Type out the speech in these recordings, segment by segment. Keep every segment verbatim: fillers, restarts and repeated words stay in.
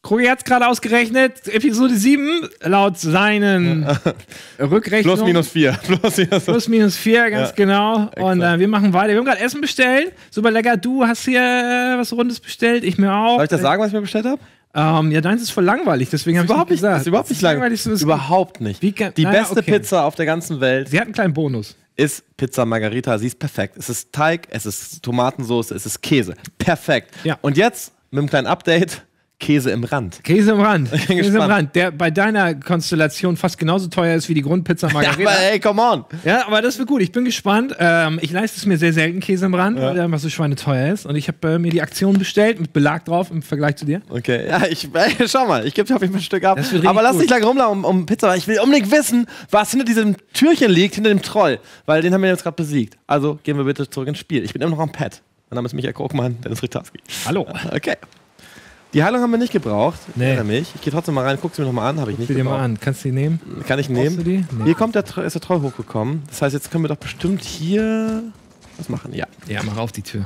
Krogi hat es gerade ausgerechnet, Episode sieben, laut seinen Rückrechnungen. Plus minus vier. Plus minus, Plus minus vier, ganz ja, genau. exakt. Und äh, wir machen weiter. Wir haben gerade Essen bestellt. Super lecker. Du hast hier äh, was Rundes bestellt, ich mir auch. Soll ich das sagen, was ich mir bestellt habe? Ähm, ja, deins ist voll langweilig, deswegen habe ich Überhaupt nicht nicht, gesagt. das ist überhaupt nicht langweilig. Das ist Überhaupt nicht. Wie kann- Die naja, beste okay. Pizza auf der ganzen Welt Sie hat einen kleinen Bonus. ist Pizza Margherita. Sie ist perfekt. Es ist Teig, es ist Tomatensauce, es ist Käse. Perfekt. Ja. Und jetzt mit einem kleinen Update: Käse im Rand. Käse im Rand. Käse im gespannt. Rand, der bei deiner Konstellation fast genauso teuer ist wie die Grundpizza Ja, Margarita. aber ey, come on. Ja, aber das wird gut. Ich bin gespannt. Ähm, ich leiste es mir sehr selten Käse im Rand, Ja. weil der einfach so schweineteuer ist. Und ich habe äh, mir die Aktion bestellt mit Belag drauf im Vergleich zu dir. Okay, ja, ich, ey, schau mal, ich gebe dir auf jeden Fall ein Stück ab. Das wird richtig Aber lass gut. nicht lange rumlaufen um, um Pizza, weil ich will unbedingt wissen, was hinter diesem Türchen liegt, hinter dem Troll. Weil den haben wir jetzt gerade besiegt. Also gehen wir bitte zurück ins Spiel. Ich bin immer noch am Pad. Mein Name ist Michael Krogmann, Dennis Ritarski. Hallo. Okay. Die Heilung haben wir nicht gebraucht. Nee. Erinnere mich. Ich gehe trotzdem mal rein, guck sie mir nochmal an, habe ich nicht Sieh dir mal gebraucht. an. Kannst du die nehmen? Kann ich Brauchst nehmen? du die? Nee. Hier kommt der, Tro- ist der Troll hochgekommen. Das heißt, jetzt können wir doch bestimmt hier was machen. Ja. Ja, mach auf die Tür.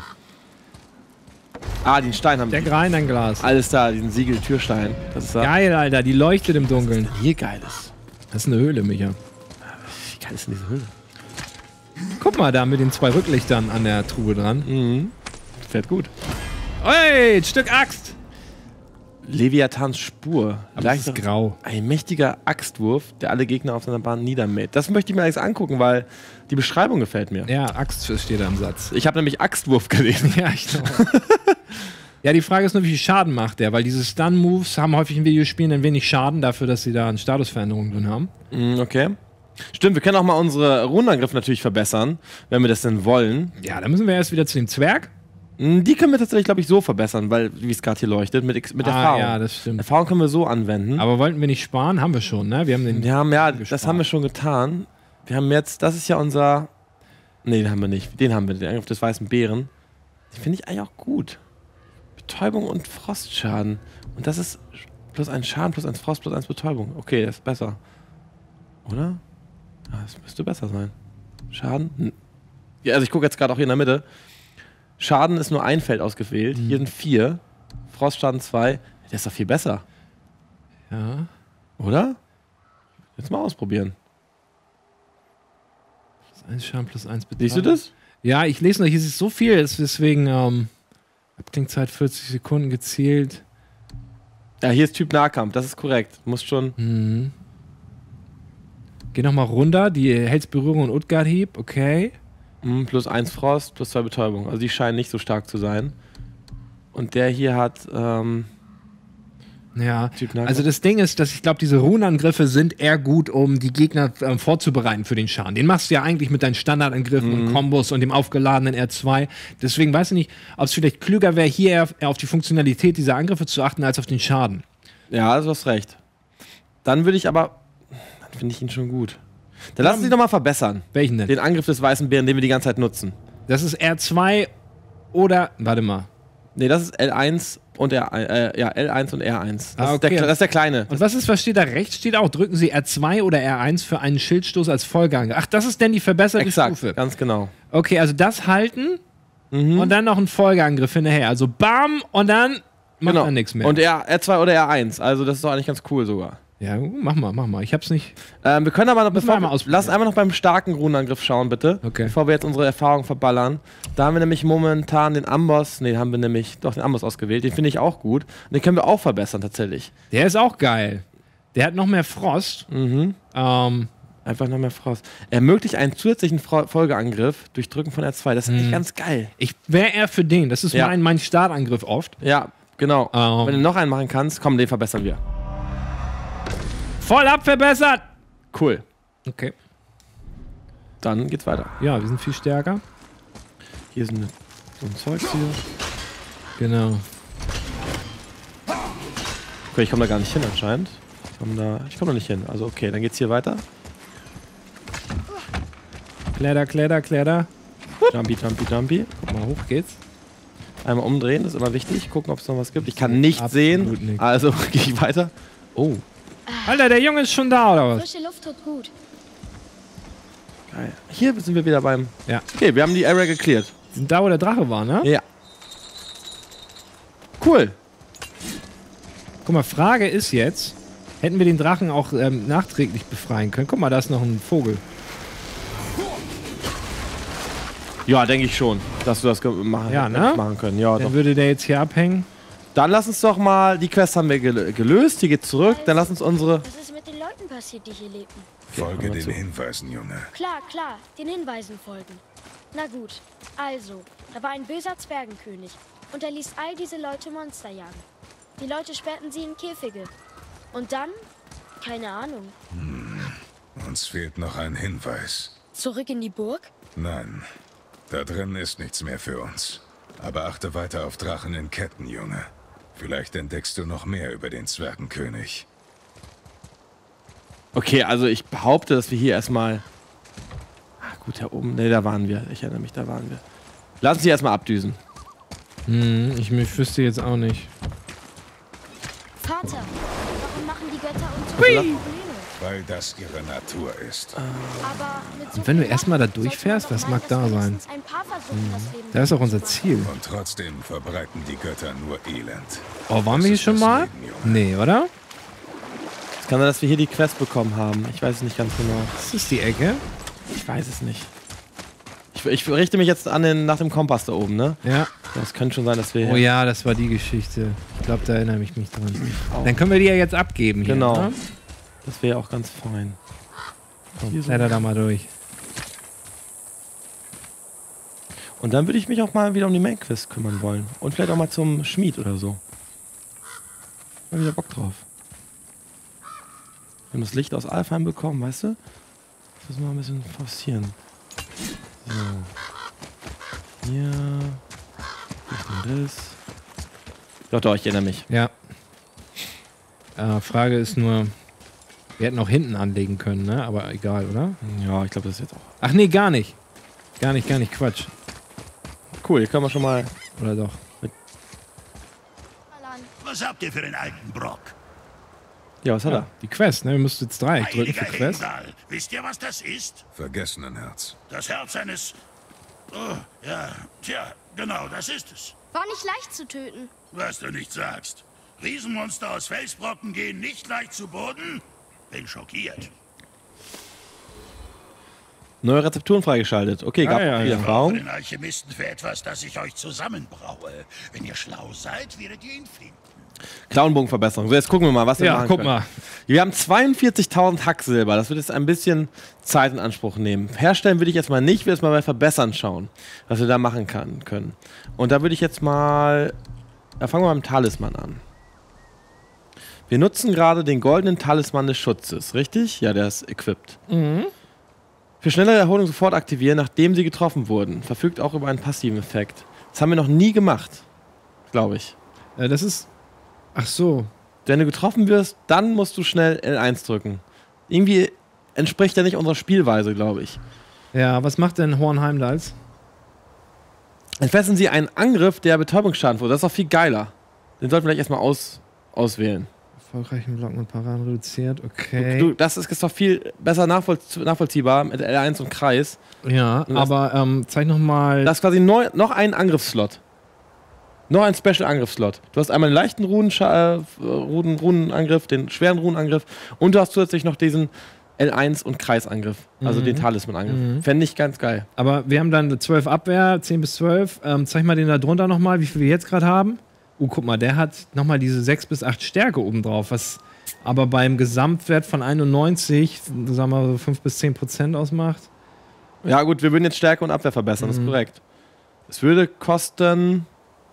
Ah, den Stein haben wir. Deck rein, dein Glas. Alles da, diesen Siegel-Türstein. Das ist da. Geil, Alter. Die leuchtet im Dunkeln. Hier geiles. Das ist eine Höhle, Micha. Wie geil ist denn diese Höhle? Guck mal da mit den zwei Rücklichtern an der Truhe dran. Mhm. Fährt gut. Ey, ein Stück Axt. Leviathans Spur. Aber das ist Leicht- grau. Ein mächtiger Axtwurf, der alle Gegner auf seiner Bahn niedermäht. Das möchte ich mir alles angucken, weil die Beschreibung gefällt mir. Ja, Axt steht da im Satz. Ich habe nämlich Axtwurf gelesen. Ja, ich glaube. Ja, die Frage ist nur, wie viel Schaden macht der, weil diese Stun-Moves haben häufig in Videospielen ein wenig Schaden dafür, dass sie da eine Statusveränderung drin haben. Mm, okay. Stimmt, wir können auch mal unsere Rundenangriffe natürlich verbessern, wenn wir das denn wollen. Ja, dann müssen wir erst wieder zu dem Zwerg. Mm, Die können wir tatsächlich, glaube ich, so verbessern, weil, wie es gerade hier leuchtet, mit, Ex- mit Ah, Erfahrung. ja, das stimmt. Erfahrung können wir so anwenden. Aber wollten wir nicht sparen? Haben wir schon, ne? Wir haben den. wir haben, ja, das gespart. haben wir schon getan. Wir haben jetzt, das ist ja unser. Nee, den haben wir nicht. Den haben wir, den Angriff des weißen Bären. Den finde ich eigentlich auch gut. Betäubung und Frostschaden. Und das ist plus ein Schaden, plus eins Frost, plus eins Betäubung. Okay, das ist besser. Oder? Ja, das müsste besser sein. Schaden? Hm. Ja, also ich gucke jetzt gerade auch hier in der Mitte. Schaden ist nur ein Feld ausgewählt. Mhm. Hier sind vier. Frostschaden zwei. Der ist doch viel besser. Ja. Oder? Jetzt mal ausprobieren. Plus eins Schaden, plus eins Betäubung. Siehst du das? Ja, ich lese noch, hier ist so viel, ist deswegen ähm, Abklingzeit vierzig Sekunden gezielt. Ja, hier ist Typ Nahkampf, das ist korrekt. Du musst schon. Mhm. Geh nochmal runter, die Helsberührung und Utgard-Hieb, okay. Mm, plus eins Frost, plus zwei Betäubung. Also die scheinen nicht so stark zu sein. Und der hier hat ähm, Ja, Typ Nahkampf. also das Ding ist, dass ich glaube, diese Runenangriffe sind eher gut, um die Gegner ähm, vorzubereiten für den Schaden. Den machst du ja eigentlich mit deinen Standardangriffen Mhm. und Kombos und dem aufgeladenen R zwei. Deswegen weiß ich nicht, ob es vielleicht klüger wäre, hier eher, eher auf die Funktionalität dieser Angriffe zu achten, als auf den Schaden. Ja, also du hast recht. Dann würde ich aber. Dann finde ich ihn schon gut. Dann lass uns ihn doch mal verbessern. Welchen denn? Den Angriff des weißen Bären, den wir die ganze Zeit nutzen. Das ist R zwei oder, warte mal. Nee, das ist L eins und R eins. Äh, ja, L eins und R eins. Das, Ah, ist, der, okay. das ist der kleine. Und was ist, was steht da rechts? Steht auch, drücken Sie R zwei oder R eins für einen Schildstoß als Folgeangriff. Ach, das ist denn die verbesserte Exakt, Stufe. ganz genau. Okay, also das halten Mhm. und dann noch ein Folgeangriff hinterher. Also bam und dann macht Genau. er nichts mehr. Und R, R2 oder R eins. Also das ist doch eigentlich ganz cool sogar. ja, mach mal, mach mal. Ich hab's nicht. Ähm, wir können aber noch, Müssen bevor wir einmal wir, ausprobieren. lass einmal noch beim starken Runenangriff schauen, bitte. Okay. Bevor wir jetzt unsere Erfahrung verballern. Da haben wir nämlich momentan den Amboss, nee, haben wir nämlich doch den Amboss ausgewählt. Den finde ich auch gut. Und den können wir auch verbessern tatsächlich. Der ist auch geil. Der hat noch mehr Frost. Mhm. Ähm, Einfach noch mehr Frost. Ermöglicht einen zusätzlichen Fro- Folgeangriff durch Drücken von R zwei. Das ist echt Mhm. ganz geil. ich wäre eher für den. Das ist Ja. mein, mein Startangriff oft. Ja, genau. Ähm. Wenn du noch einen machen kannst, komm, den verbessern wir. Voll abverbessert! Cool. Okay. Dann geht's weiter. Ja, wir sind viel stärker. Hier ist eine, so ein Zeug hier. Genau. Okay, ich komme da gar nicht hin anscheinend. Ich komme da, ich komme da nicht hin. Also okay, dann geht's hier weiter. Kläder, Kläder, Kläder. Jumpy, jumpy, jumpy. Guck mal, hoch geht's. Einmal umdrehen, das ist immer wichtig. Gucken, ob es noch was gibt. Ich kann nicht Absolut sehen. nicht. Also gehe ich weiter. Oh, Alter, der Junge ist schon da, oder was? Frische Luft tut gut. geil. Hier sind wir wieder beim... Ja. Okay, wir haben die Area gecleared. Die sind da, wo der Drache war, ne? Ja. Cool. Guck Guck mal, Frage ist jetzt, hätten wir den Drachen auch ähm, nachträglich befreien können? Guck mal, da ist noch ein Vogel. Ja, denke ich schon, dass du das machen, Ja, ne? machen können. Ja, Dann doch. würde der jetzt hier abhängen. Dann lass uns doch mal, die Quest haben wir gel gelöst, die geht zurück. Dann lass uns unsere... Was ist mit den Leuten passiert, die hier lebten? Folge hör mal den zu. Hinweisen, Junge. Klar, klar, den Hinweisen folgen. Na gut, also, da war ein böser Zwergenkönig und er ließ all diese Leute Monster jagen. Die Leute sperrten sie in Käfige. Und dann? Keine Ahnung. Uns fehlt noch ein Hinweis. Zurück in die Burg? Nein, da drin ist nichts mehr für uns. Aber achte weiter auf Drachen in Ketten, Junge. Vielleicht entdeckst du noch mehr über den Zwergenkönig. Okay, also ich behaupte, dass wir hier erstmal... Ah, gut, da oben, ne, da waren wir. Ich erinnere mich, da waren wir. Lass uns hier erstmal abdüsen. Hm, ich, ich wüsste jetzt auch nicht. Vater, warum machen die Götter uns so Hui. viele Probleme? Weil das ihre Natur ist. Aber mit so Und wenn du viel erstmal da Macht sollte durchfährst, man was doch mag meinen, da dass sein? wenigstens ein paar versuchen, das Leben Da ist auch unser zu machen. Ziel. Und trotzdem verbreiten die Götter nur Elend. Oh, waren Das wir hier ist schon das mal? Leben, Junge. Nee, oder? Es kann sein, dass wir hier die Quest bekommen haben. Ich weiß es nicht ganz genau. Das ist die Ecke. Ich weiß es nicht. Ich, ich richte mich jetzt an den, nach dem Kompass da oben, ne? Ja. Das könnte schon sein, dass wir... Oh ja, das war die Geschichte. Ich glaube, da erinnere ich mich dran. Oh. Dann können wir die ja jetzt abgeben hier. Genau. Ne? Das wäre auch ganz fein. Komm, kletter da mal durch. Und dann würde ich mich auch mal wieder um die Main-Quest kümmern wollen. Und vielleicht auch mal zum Schmied oder so. Mal wieder Bock drauf. Wir haben das Licht aus Alfheim bekommen, weißt du? Das müssen wir mal ein bisschen forcieren. So. Hier. Richtung Riss. Doch, doch, ich erinnere mich. Ja. Äh, Frage ist nur, wir hätten auch hinten anlegen können, ne? Aber egal, oder? Ja, ich glaube, das ist jetzt auch... Ach nee, gar nicht. Gar nicht, gar nicht, Quatsch. Cool, hier können wir schon mal... Oder doch? Was habt ihr für den alten Brock? Ja, was hat Ja, die Quest, ne? Wir müssen jetzt Dreieck drücken für Heiliger Quest. Hengdall, wisst ihr, was das ist? Vergessenenherz. Das Herz eines... Oh, ja, tja, genau, das ist es. War nicht leicht zu töten. Was du nicht sagst. Riesenmonster aus Felsbrocken gehen nicht leicht zu Boden? Bin schockiert. Neue Rezepturen freigeschaltet. Okay, gab Ah, ja, viel ja. Ich brauche Erfahrung. den Alchemisten für etwas, das ich euch zusammenbraue. Wenn ihr schlau seid, werdet ihr ihn finden. Clownbogenverbesserung. So, jetzt gucken wir mal, was wir Ja, machen guck können. mal. Wir haben zweiundvierzigtausend Hacksilber. Das wird jetzt ein bisschen Zeit in Anspruch nehmen. Herstellen würde ich jetzt mal nicht. Ich will jetzt mal bei Verbessern schauen, was wir da machen kann, können. Und da würde ich jetzt mal... Da fangen wir mit dem Talisman an. Wir nutzen gerade den goldenen Talisman des Schutzes, richtig? Ja, der ist equipped. Mhm. Für schnellere Erholung sofort aktivieren, nachdem sie getroffen wurden. Verfügt auch über einen passiven Effekt. Das haben wir noch nie gemacht, glaube ich. Äh, das ist... Ach so. Wenn du getroffen wirst, dann musst du schnell L eins drücken. Irgendwie entspricht ja nicht unserer Spielweise, glaube ich. Ja, was macht denn Hornheimdals? Entfesseln sie einen Angriff, der Betäubungsschaden verursacht. Das ist doch viel geiler. Den sollten wir gleich erstmal aus, auswählen. Erfolgreichen Blocken und Paraden reduziert, okay. Du, das ist, ist doch viel besser nachvollzie nachvollziehbar mit L eins und Kreis. Ja, das- aber ähm, zeig noch mal. Das ist quasi neu, noch ein Angriffsslot. Noch ein Special-Angriffsslot. Du hast einmal den leichten Runenscha- äh, Runen Runenangriff, den schweren Runenangriff und du hast zusätzlich noch diesen L eins und Kreisangriff. Also Mhm. den Talisman-Angriff. Mhm. Fände ich ganz geil. Aber wir haben dann zwölf Abwehr, zehn bis zwölf. Ähm, zeig mal den da drunter nochmal, wie viel wir jetzt gerade haben. Uh, guck mal, der hat nochmal diese sechs bis acht Stärke obendrauf, was aber beim Gesamtwert von einundneunzig, sagen wir so fünf bis zehn Prozent ausmacht. Ja gut, wir würden jetzt Stärke und Abwehr verbessern, das ist Mhm. korrekt. Es würde kosten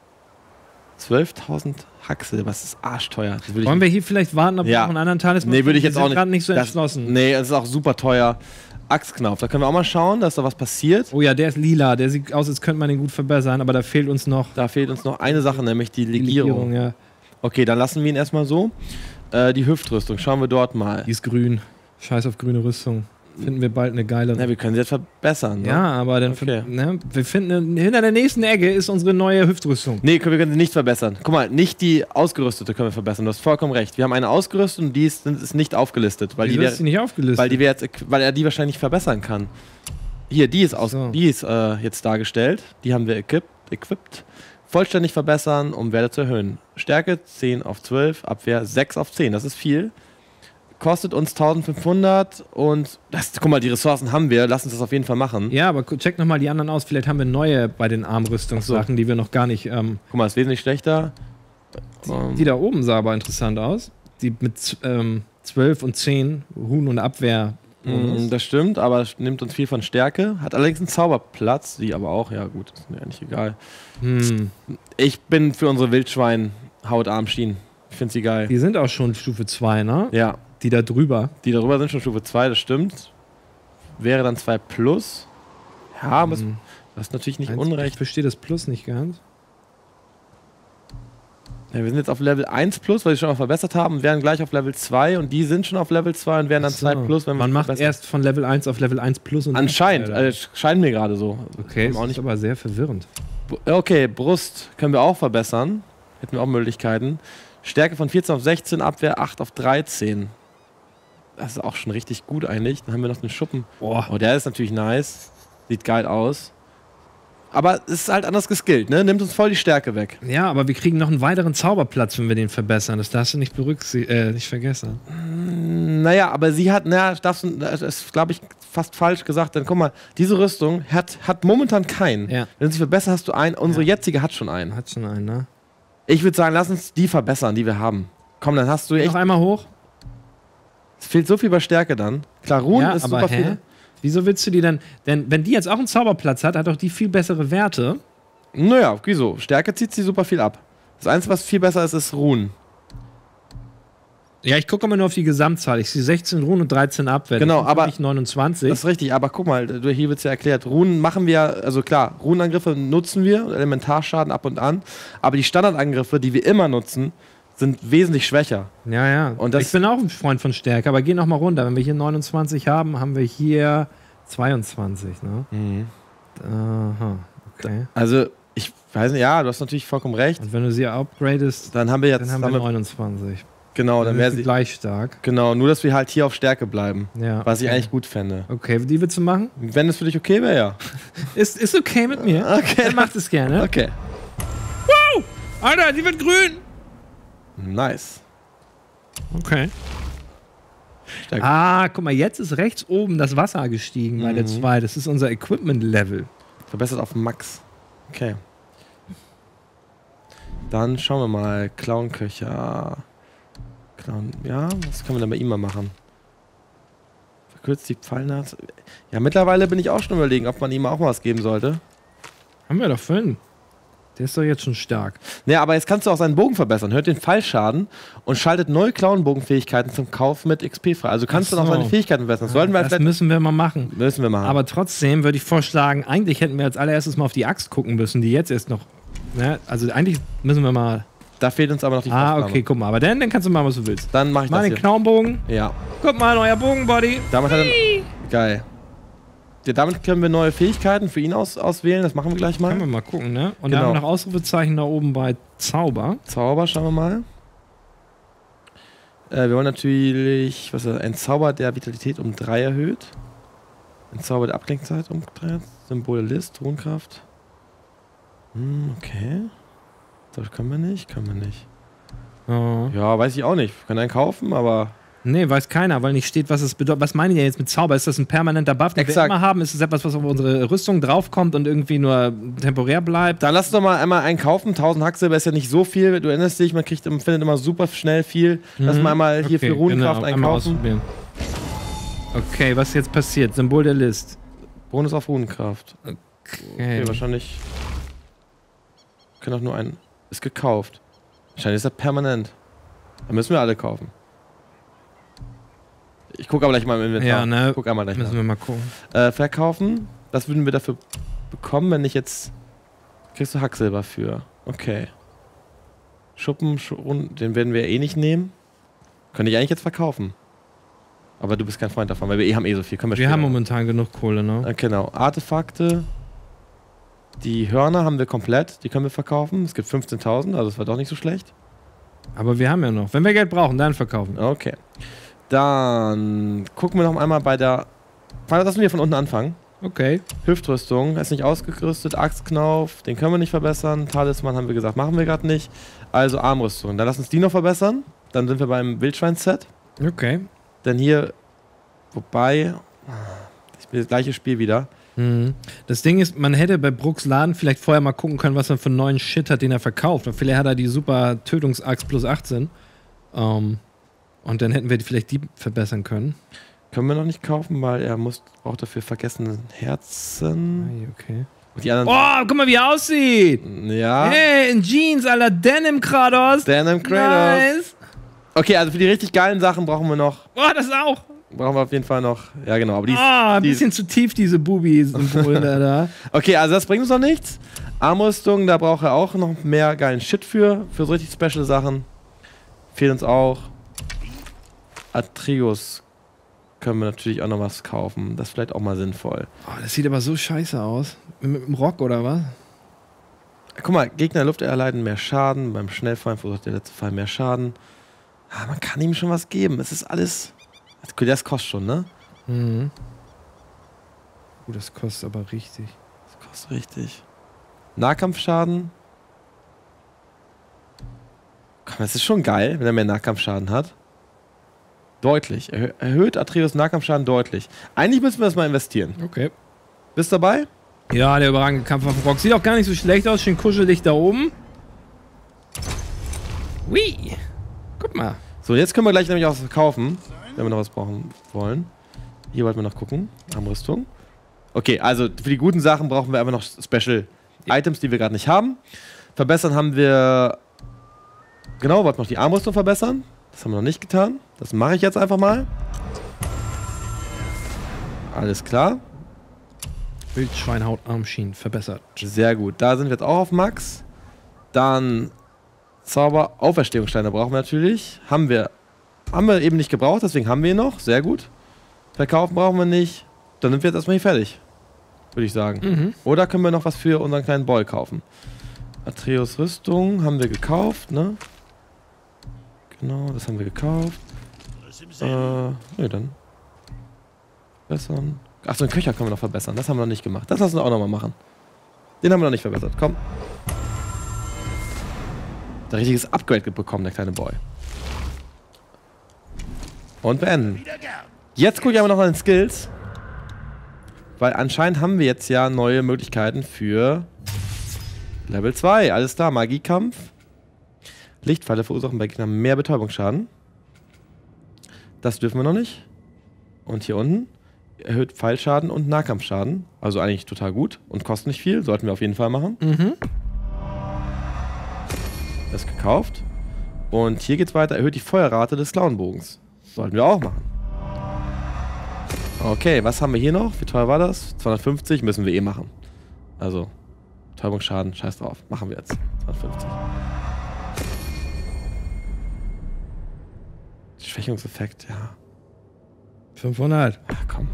zwölftausend Hacksilber, das ist arschteuer. Das würde ich Wollen wir hier vielleicht warten, ob Ja. wir noch einen anderen Talisman Nee, würde ich Wir jetzt sind auch nicht. gerade nicht so das, entschlossen. Nee, es ist auch super teuer. Axtknauf, da können wir auch mal schauen, dass da was passiert. Oh ja, der ist lila, der sieht aus, als könnte man den gut verbessern, aber da fehlt uns noch Da fehlt uns noch eine Sache, nämlich die die Legierung. Legierung, ja. Okay, dann lassen wir ihn erstmal so. Äh, die Hüftrüstung, schauen wir dort mal. Die ist grün. Scheiß auf grüne Rüstung. Finden wir bald eine geile. Ja, wir können sie jetzt verbessern. Ne? Ja, aber dann Okay. ne, wir finden hinter der nächsten Ecke ist unsere neue Hüftrüstung. Nee, wir können sie nicht verbessern. Guck mal, nicht die ausgerüstete können wir verbessern. Du hast vollkommen recht. Wir haben eine ausgerüstet und die ist, ist nicht aufgelistet, weil die, Wieso wär, ist die nicht aufgelistet? weil, die wir jetzt, weil er die wahrscheinlich verbessern kann. Hier, die ist, aus, So. die ist äh, jetzt dargestellt. Die haben wir equipped. equipped. vollständig verbessern, um Werte zu erhöhen. Stärke zehn auf zwölf, Abwehr sechs auf zehn. Das ist viel. Kostet uns eintausendfünfhundert und das, guck mal, die Ressourcen haben wir. Lass uns das auf jeden Fall machen. Ja, aber check nochmal die anderen aus. Vielleicht haben wir neue bei den Armrüstungssachen, So. die wir noch gar nicht... Ähm, Guck mal, ist wesentlich schlechter. Ähm, die da oben sah aber interessant aus. Die mit ähm, zwölf und zehn Huhn und Abwehr. Mm, Das stimmt, aber es nimmt uns viel von Stärke. Hat allerdings einen Zauberplatz, die aber auch, ja gut, ist mir eigentlich egal. Hm. Ich bin für unsere Wildschwein-Hautarm-Schienen. Ich finde sie geil. Die sind auch schon Stufe zwei, ne? Ja, Die da drüber. die darüber sind schon Stufe zwei, das stimmt. Wäre dann zwei plus. Ja, aber es- Hm. das ist natürlich nicht Eins- Ich unrecht. verstehe das Plus nicht ganz. Ja, wir sind jetzt auf Level eins plus, weil sie schon mal verbessert haben, und wären gleich auf Level zwei und die sind schon auf Level zwei und wären dann So. zwei plus, wenn Man wir macht verbessern. erst von Level eins auf Level eins Plus und Anscheinend, Äh, also, scheint mir gerade so. okay, Haben auch das nicht ist aber sehr verwirrend. Bu- Okay, Brust können wir auch verbessern. Hätten wir auch Möglichkeiten. Stärke von vierzehn auf sechzehn, Abwehr acht auf dreizehn. Das ist auch schon richtig gut eigentlich. Dann haben wir noch den Schuppen. Boah. Oh, der ist natürlich nice. Sieht geil aus. Aber es ist halt anders geskillt, ne? Nimmt uns voll die Stärke weg. Ja, aber wir kriegen noch einen weiteren Zauberplatz, wenn wir den verbessern. Das darfst du nicht berücksichtigen, äh, nicht vergessen. Naja, aber sie hat, naja, das das ist, glaube ich, fast falsch gesagt. Denn guck mal, diese Rüstung hat, hat momentan keinen. Ja. Wenn du sie verbessert, hast du einen. Unsere Ja. jetzige hat schon einen. Hat schon einen, ne? Ich würde sagen, lass uns die verbessern, die wir haben. Komm, dann hast du echt. Noch einmal hoch. Es fehlt so viel bei Stärke dann. Klar, Ruhen Ja, ist aber super hä? viel. Wieso willst du die dann? Denn wenn die jetzt auch einen Zauberplatz hat, hat doch die viel bessere Werte. Naja, wieso? Stärke zieht sie super viel ab. Das Einzige, was viel besser ist, ist Ruhen. Ja, ich gucke immer nur auf die Gesamtzahl. Ich sehe sechzehn Ruhen und dreizehn Abwehr. Genau, Das sind für aber- mich neunundzwanzig. Das ist richtig, aber guck mal, du- hier wird es ja erklärt. Runen machen wir, also klar, Runenangriffe nutzen wir, Elementarschaden ab und an, aber die Standardangriffe, die wir immer nutzen, sind wesentlich schwächer. Ja, ja. Und das- ich bin auch ein Freund von Stärke, aber geh noch mal runter. Wenn wir hier neunundzwanzig haben, haben wir hier zweiundzwanzig, ne? Aha, okay. Also, ich weiß nicht, ja, du hast natürlich vollkommen recht. Und wenn du sie upgradest, Dann haben wir jetzt, dann haben wir neunundzwanzig. genau, dann wäre sie sie, gleich stark. genau, nur dass wir halt hier auf Stärke bleiben, Ja. was ich okay. eigentlich gut fände. Okay, die willst du machen? Wenn es für dich okay wäre, ja. Ist, ist okay mit mir. Okay. Dann macht es gerne. Okay. Alter, die wird grün. Nice. Okay. Stärke. Ah, guck mal, jetzt ist rechts oben das Wasser gestiegen bei der Mhm. zwei. Das ist unser Equipment-Level. Verbessert auf Max. Okay. Dann schauen wir mal. Clownköcher. Clown. Ja, was können wir denn bei ihm mal machen? Verkürzt die Pfeilnaht. Ja, mittlerweile bin ich auch schon überlegen, ob man ihm auch mal was geben sollte. Haben wir doch vorhin. Der ist doch jetzt schon stark. Ne, aber jetzt kannst du auch seinen Bogen verbessern. Hört den Fallschaden und schaltet neue Clownbogenfähigkeiten zum Kauf mit X P frei. Also kannst Ach du noch so. seine Fähigkeiten verbessern. Das sollten wir das vielleicht. müssen wir mal machen. Müssen wir machen. Aber trotzdem würde ich vorschlagen, eigentlich hätten wir als allererstes mal auf die Axt gucken müssen, die jetzt erst noch. Ne? Also eigentlich müssen wir mal. da fehlt uns aber noch die Ah, Faustnahme. okay, guck mal. Aber dann, dann kannst du machen, was du willst. Dann mache ich Mal das den hier. Knaumbogen. Ja. Guck mal, neuer Bogenbody. Damit hat er, geil. Ja, damit können wir neue Fähigkeiten für ihn aus, auswählen. Das machen wir gleich mal. Können wir mal gucken, ne? Und Genau. dann haben wir noch Ausrufezeichen da oben bei Zauber. Zauber, schauen wir mal. Äh, wir wollen natürlich, was ist das? Ein Zauber, der Vitalität um drei erhöht. Ein Zauber der Abklingzeit um drei. Symbol der List, Runenkraft. Hm, okay. Das können wir nicht, können wir nicht. Oh. Ja, weiß ich auch nicht. Wir können einen kaufen, aber. Nee, weiß keiner, weil nicht steht, was es bedeutet. Was meinen die jetzt mit Zauber? Ist das ein permanenter Buff, den Exakt. wir immer haben? Ist es etwas, was auf unsere Rüstung draufkommt und irgendwie nur temporär bleibt? Dann lass uns doch mal einmal einen kaufen. tausend Hacksilber ist ja nicht so viel. Du erinnerst dich, man kriegt, man findet immer super schnell viel. Lass Mhm. mal einmal hier Okay, für Runenkraft genau, einmal einkaufen. ausprobieren. Okay, was ist jetzt passiert? Symbol der List. Bonus auf Runenkraft. Okay, Okay. wahrscheinlich. Können auch nur einen. Ist gekauft. Wahrscheinlich ist er permanent. Dann müssen wir alle kaufen. Ich gucke aber gleich mal im Inventar. Ja, ne? Guck einmal gleich Müssen mal. wir mal gucken. Äh, verkaufen. Das würden wir dafür bekommen, wenn ich jetzt. Kriegst du Hacksilber für. Okay. Schuppen, Schuppen, den werden wir eh nicht nehmen. Könnte ich eigentlich jetzt verkaufen. Aber du bist kein Freund davon, weil wir eh haben eh so viel. Können wir Wir später haben machen. momentan genug Kohle, ne? Äh, Genau. Artefakte. Die Hörner haben wir komplett. Die können wir verkaufen. Es gibt fünfzehntausend, also das war doch nicht so schlecht. Aber wir haben ja noch. Wenn wir Geld brauchen, dann verkaufen. Okay. Dann gucken wir noch einmal bei der. Lassen wir von unten anfangen. Okay. Hüftrüstung ist nicht ausgerüstet. Axtknauf, den können wir nicht verbessern. Talisman haben wir gesagt, machen wir gerade nicht. Also Armrüstung. Dann lass uns die noch verbessern. Dann sind wir beim Wildschwein-Set. Okay. Denn hier, wobei, ich spiele das gleiche Spiel wieder. Mhm. Das Ding ist, man hätte bei Brooks Laden vielleicht vorher mal gucken können, was er für einen neuen Shit hat, den er verkauft. Und vielleicht hat er die super Tötungsaxt plus achtzehn. Ähm, und dann hätten wir die vielleicht die verbessern können. Können wir noch nicht kaufen, weil er muss, braucht dafür vergessene Herzen. Ei, okay. Und die anderen. Oh, guck mal, wie er aussieht! Ja. Hey, in Jeans, aller Denim Kratos. Denim Kratos. Nice. Okay, also für die richtig geilen Sachen brauchen wir noch. Oh, das auch. Brauchen wir auf jeden Fall noch. Ja, genau. Aber die, Oh, ein die, bisschen zu tief, diese Bubi-Symbole da. Okay, also das bringt uns noch nichts. Armrüstung, da braucht er auch noch mehr geilen Shit für. Für so richtig special Sachen. Fehlt uns auch. Atreus können wir natürlich auch noch was kaufen. Das ist vielleicht auch mal sinnvoll. Oh, das sieht aber so scheiße aus. Mit dem Rock oder was? Guck mal, Gegner in der Luft erleiden mehr Schaden. Beim Schnellfallen verursacht der letzte Fall mehr Schaden. Ah, man kann ihm schon was geben. Es ist alles... Das kostet schon, ne? Mhm. Oh, das kostet aber richtig. Das kostet richtig. Nahkampfschaden. Komm, das ist schon geil, wenn er mehr Nahkampfschaden hat. Deutlich. Erhö erhöht Atreus Nahkampfschaden deutlich. Eigentlich müssen wir das mal investieren. Okay. Bist du dabei? Ja, der überragende Kampfwaffenrock. Sieht auch gar nicht so schlecht aus. Schön kuschelig da oben. Hui. Guck mal. So, jetzt können wir gleich nämlich auch was kaufen, wenn wir noch was brauchen wollen. Hier wollten wir noch gucken. Armrüstung. Okay, also für die guten Sachen brauchen wir einfach noch Special Items, die wir gerade nicht haben. Verbessern haben wir... Genau, wollten wir noch die Armrüstung verbessern. Das haben wir noch nicht getan. Das mache ich jetzt einfach mal. Alles klar. Wildschweinhaut Armschienen verbessert. Sehr gut. Da sind wir jetzt auch auf Max. Dann Zauber Auferstehungssteine brauchen wir natürlich. Haben wir, haben wir eben nicht gebraucht, deswegen haben wir ihn noch. Sehr gut. Verkaufen brauchen wir nicht. Dann sind wir jetzt erstmal hier fertig. Würde ich sagen. Mhm. Oder können wir noch was für unseren kleinen Boy kaufen? Atreus Rüstung haben wir gekauft, ne? Genau, das haben wir gekauft. Äh, ne, dann. Verbessern. Achso, den Köcher können wir noch verbessern. Das haben wir noch nicht gemacht. Das lassen wir auch nochmal machen. Den haben wir noch nicht verbessert. Komm. Ein richtiges Upgrade bekommen, der kleine Boy. Und beenden. Jetzt gucke ich aber noch an den Skills. Weil anscheinend haben wir jetzt ja neue Möglichkeiten für Level zwei. Alles klar, Magiekampf. Lichtpfeile verursachen bei Gegnern mehr Betäubungsschaden. Das dürfen wir noch nicht. Und hier unten erhöht Pfeilschaden und Nahkampfschaden. Also eigentlich total gut und kostet nicht viel. Sollten wir auf jeden Fall machen. Mhm. Das ist gekauft. Und hier geht's weiter. Erhöht die Feuerrate des Clownbogens. Sollten wir auch machen. Okay, was haben wir hier noch? Wie teuer war das? zweihundertfünfzig müssen wir eh machen. Also, Betäubungsschaden, scheiß drauf. Machen wir jetzt. zweihundertfünfzig. Schwächungseffekt, ja. fünfhundert. Ach, komm.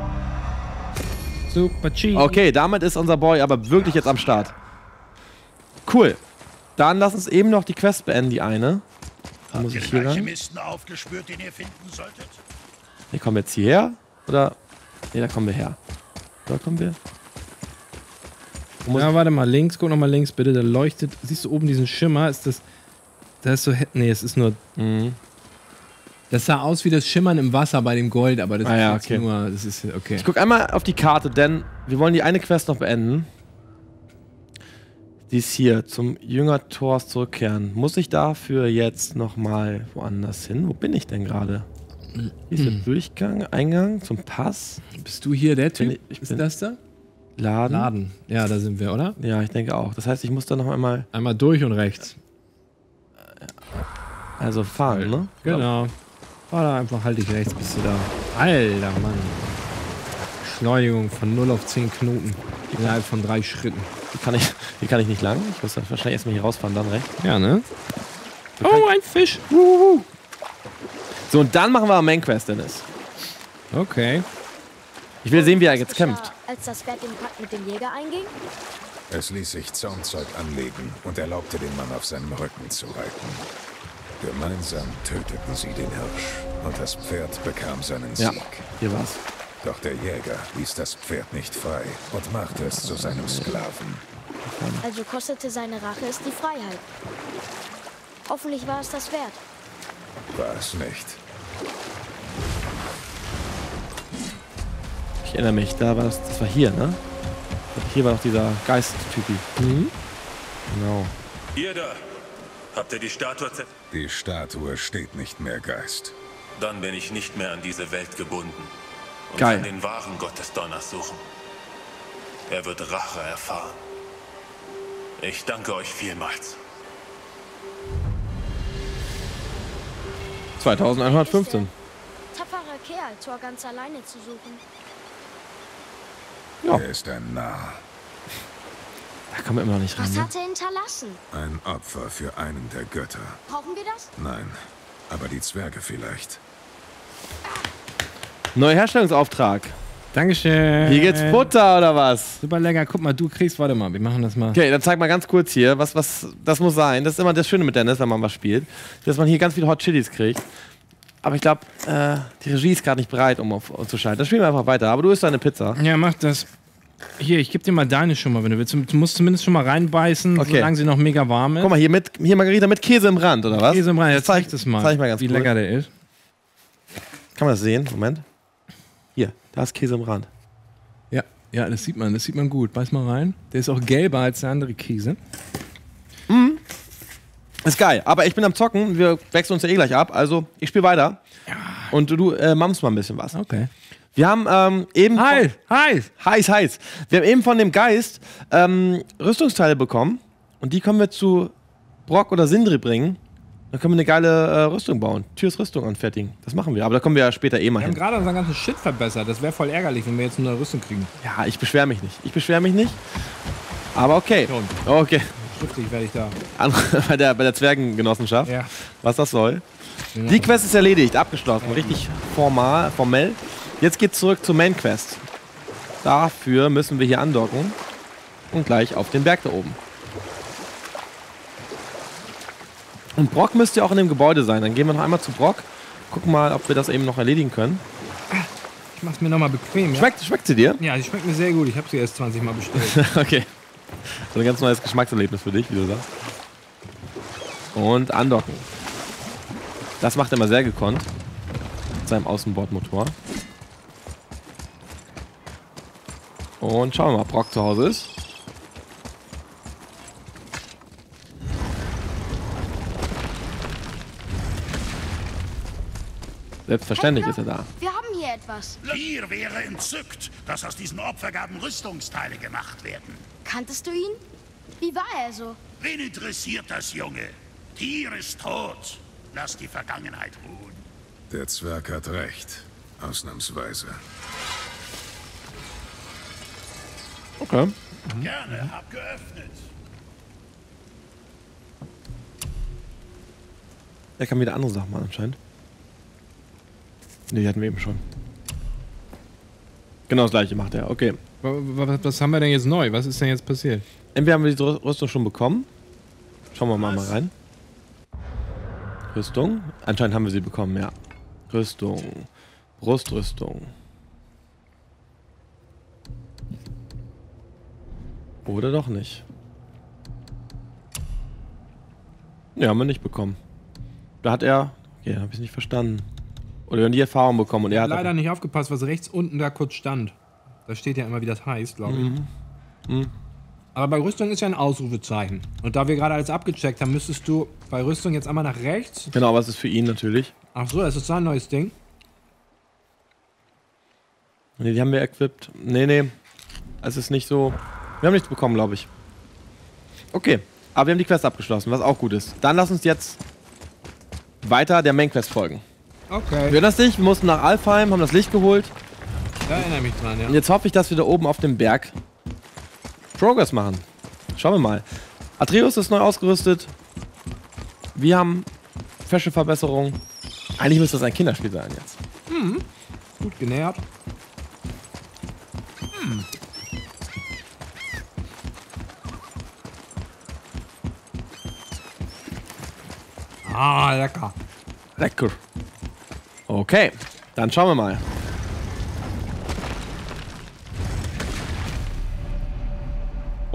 Super cheap. Okay, damit ist unser Boy aber wirklich jetzt am Start. Cool. Dann lass uns eben noch die Quest beenden, die eine. Da muss Habt ihr ich den hier rein. Alchemisten aufgespürt, den ihr finden solltet? Wir kommen jetzt hierher. Oder? Ne, da kommen wir her. Da kommen wir. Wo muss Ja, warte mal, links, guck noch mal links bitte, da leuchtet, siehst du oben diesen Schimmer, ist das, da ist so, nee, es ist nur, Mhm. das sah aus wie das Schimmern im Wasser bei dem Gold, aber das Ah ist ja, jetzt okay. nur, das ist, okay. Ich guck einmal auf die Karte, denn wir wollen die eine Quest noch beenden. Die ist hier, zum Jünger Thors zurückkehren. Muss ich dafür jetzt nochmal woanders hin? Wo bin ich denn gerade? Hier ist der Durchgang, Eingang zum Pass. Bist du hier der Bin Typ? ich- ich ist bin- das da? Laden. Laden. Ja, da sind wir, oder? Ja, ich denke auch. Das heißt, ich muss da noch einmal, Einmal durch und rechts. also fahren, ne? Genau. Fahr da einfach, halt dich rechts, bist du da. Alter Mann. Beschleunigung von null auf zehn Knoten. Innerhalb von drei Schritten. Hier kann ich, hier kann ich nicht lang. Ich muss dann wahrscheinlich erstmal hier rausfahren, dann rechts. Ja, ne? Oh, ein Fisch. So, und dann machen wir Main Quest, Dennis. Okay. Ich will sehen, wie er Was jetzt geschah, kämpft. als das Pferd den Pakt mit dem Jäger einging? Es ließ sich Zaunzeug anlegen und erlaubte dem Mann auf seinem Rücken zu reiten. Gemeinsam töteten sie den Hirsch und das Pferd bekam seinen Ja, Sieg. hier war's. Doch der Jäger ließ das Pferd nicht frei und machte es zu seinem Sklaven. Also kostete seine Rache es die Freiheit. Hoffentlich war es das wert. War es nicht. Ich erinnere mich, da war das, das war hier, ne? Hier war doch dieser Geist-Typi. Mhm. Genau. Ihr da, habt ihr die Statue zer... Die Statue steht nicht mehr, Geist. Dann bin ich nicht mehr an diese Welt gebunden und Geil. kann den wahren Gott des Donners suchen. Er wird Rache erfahren. Ich danke euch vielmals. zweitausendeinhundertfünfzehn. Tapferer Kerl, Tor ganz alleine zu suchen. Ja. Er ist ein Narr. Da kommen wir immer noch nicht ran. Was Ne? hat er hinterlassen? Ein Opfer für einen der Götter. Brauchen wir das? Nein, aber die Zwerge vielleicht. Neuer Herstellungsauftrag. Dankeschön. Hier geht's Futter oder was? Super lecker. Guck mal, du kriegst, warte mal, wir machen das mal. Okay, dann zeig mal ganz kurz hier, was, was, das muss sein. Das ist immer das Schöne mit Dennis, wenn man was spielt, dass man hier ganz viele Hot Chilis kriegt. Aber ich glaube, äh, die Regie ist gerade nicht bereit, um auf, zu schalten. Dann spielen wir einfach weiter. Aber du isst deine Pizza. Ja, mach das. Hier, ich gebe dir mal deine schon mal, wenn du willst. Du musst zumindest schon mal reinbeißen, Okay. solange sie noch mega warm ist. Guck mal, hier, mit, hier Margarita mit Käse im Rand, oder was? Käse im Rein, jetzt zeig, zeig das mal, zeig ich mal ganz wie kurz. lecker der ist. Kann man das sehen? Moment. Hier, da ist Käse im Rand. Ja, ja, das sieht man, das sieht man gut. Beiß mal rein. Der ist auch gelber als der andere Käse. Ist geil, aber ich bin am Zocken, wir wechseln uns ja eh gleich ab, also ich spiele weiter. Und du, du äh, mammst mal ein bisschen was. Okay. Wir haben ähm, eben... Heiß, heiß. Heiß, heiß. Wir haben eben von dem Geist ähm, Rüstungsteile bekommen und die können wir zu Brock oder Sindri bringen. Dann können wir eine geile äh, Rüstung bauen. Türs Rüstung anfertigen. Das machen wir, aber da kommen wir ja später eh mal Wir haben hin. gerade unseren ganzen Shit verbessert. Das wäre voll ärgerlich, wenn wir jetzt eine neue Rüstung kriegen. Ja, ich beschwere mich nicht. Ich beschwere mich nicht. Aber okay. Schon. Okay. Schriftlich werde ich da. Andere, bei der, bei der Zwergengenossenschaft. Ja. Was das soll. Genau. Die Quest ist erledigt, abgeschlossen. Richtig formal, formell. Jetzt geht's zurück zur Main Quest. Dafür müssen wir hier andocken und gleich auf den Berg da oben. Und Brock müsste ja auch in dem Gebäude sein. Dann gehen wir noch einmal zu Brock. Gucken mal, ob wir das eben noch erledigen können. Ich mach's mir nochmal bequem. Ja? Schmeckt, schmeckt sie dir? Ja, die schmeckt mir sehr gut. Ich habe sie erst zwanzig Mal bestellt. Okay. So ein ganz neues Geschmackserlebnis für dich, wie du sagst. Und andocken. Das macht er immer sehr gekonnt. Mit seinem Außenbordmotor. Und schauen wir mal, ob Brock zu Hause ist. Selbstverständlich ist er da. Wir haben hier etwas. Hier wäre entzückt, dass aus diesen Opfergaben Rüstungsteile gemacht werden. Kanntest du ihn? Wie war er so? Wen interessiert das, Junge? Tyr ist tot. Lass die Vergangenheit ruhen. Der Zwerg hat recht. Ausnahmsweise. Okay. Gerne, hab geöffnet. Er kann wieder andere Sachen machen anscheinend. Ne, die hatten wir eben schon. Genau das gleiche macht er, okay. Was, was haben wir denn jetzt neu? Was ist denn jetzt passiert? Entweder haben wir die Rüstung schon bekommen. Schauen wir mal, mal rein. Rüstung. Anscheinend haben wir sie bekommen, ja. Rüstung. Brustrüstung. Oder doch nicht. Ne, haben wir nicht bekommen. Da hat er... Okay, habe ich es nicht verstanden. Oder wir haben die Erfahrung bekommen und er hat... Leider nicht aufgepasst, was rechts unten da kurz stand. Da steht ja immer, wie das heißt, glaube ich. Mhm. Mhm. Aber bei Rüstung ist ja ein Ausrufezeichen. Und da wir gerade alles abgecheckt haben, müsstest du bei Rüstung jetzt einmal nach rechts. Genau, was ist für ihn natürlich. Ach so, das ist sein neues Ding. Ne, die haben wir equipped. Nee, nee. Es ist nicht so... Wir haben nichts bekommen, glaube ich. Okay. Aber wir haben die Quest abgeschlossen, was auch gut ist. Dann lass uns jetzt weiter der Main Quest folgen. Okay. Du erinnerst dich? Wir mussten nach Alfheim, haben das Licht geholt. Da erinnere ich mich dran, ja. Und jetzt hoffe ich, dass wir da oben auf dem Berg Progress machen. Schauen wir mal. Atreus ist neu ausgerüstet. Wir haben fesche Verbesserungen. Eigentlich müsste das ein Kinderspiel sein jetzt. Mhm. Gut genährt. Hm. Ah, lecker. Lecker. Okay, dann schauen wir mal.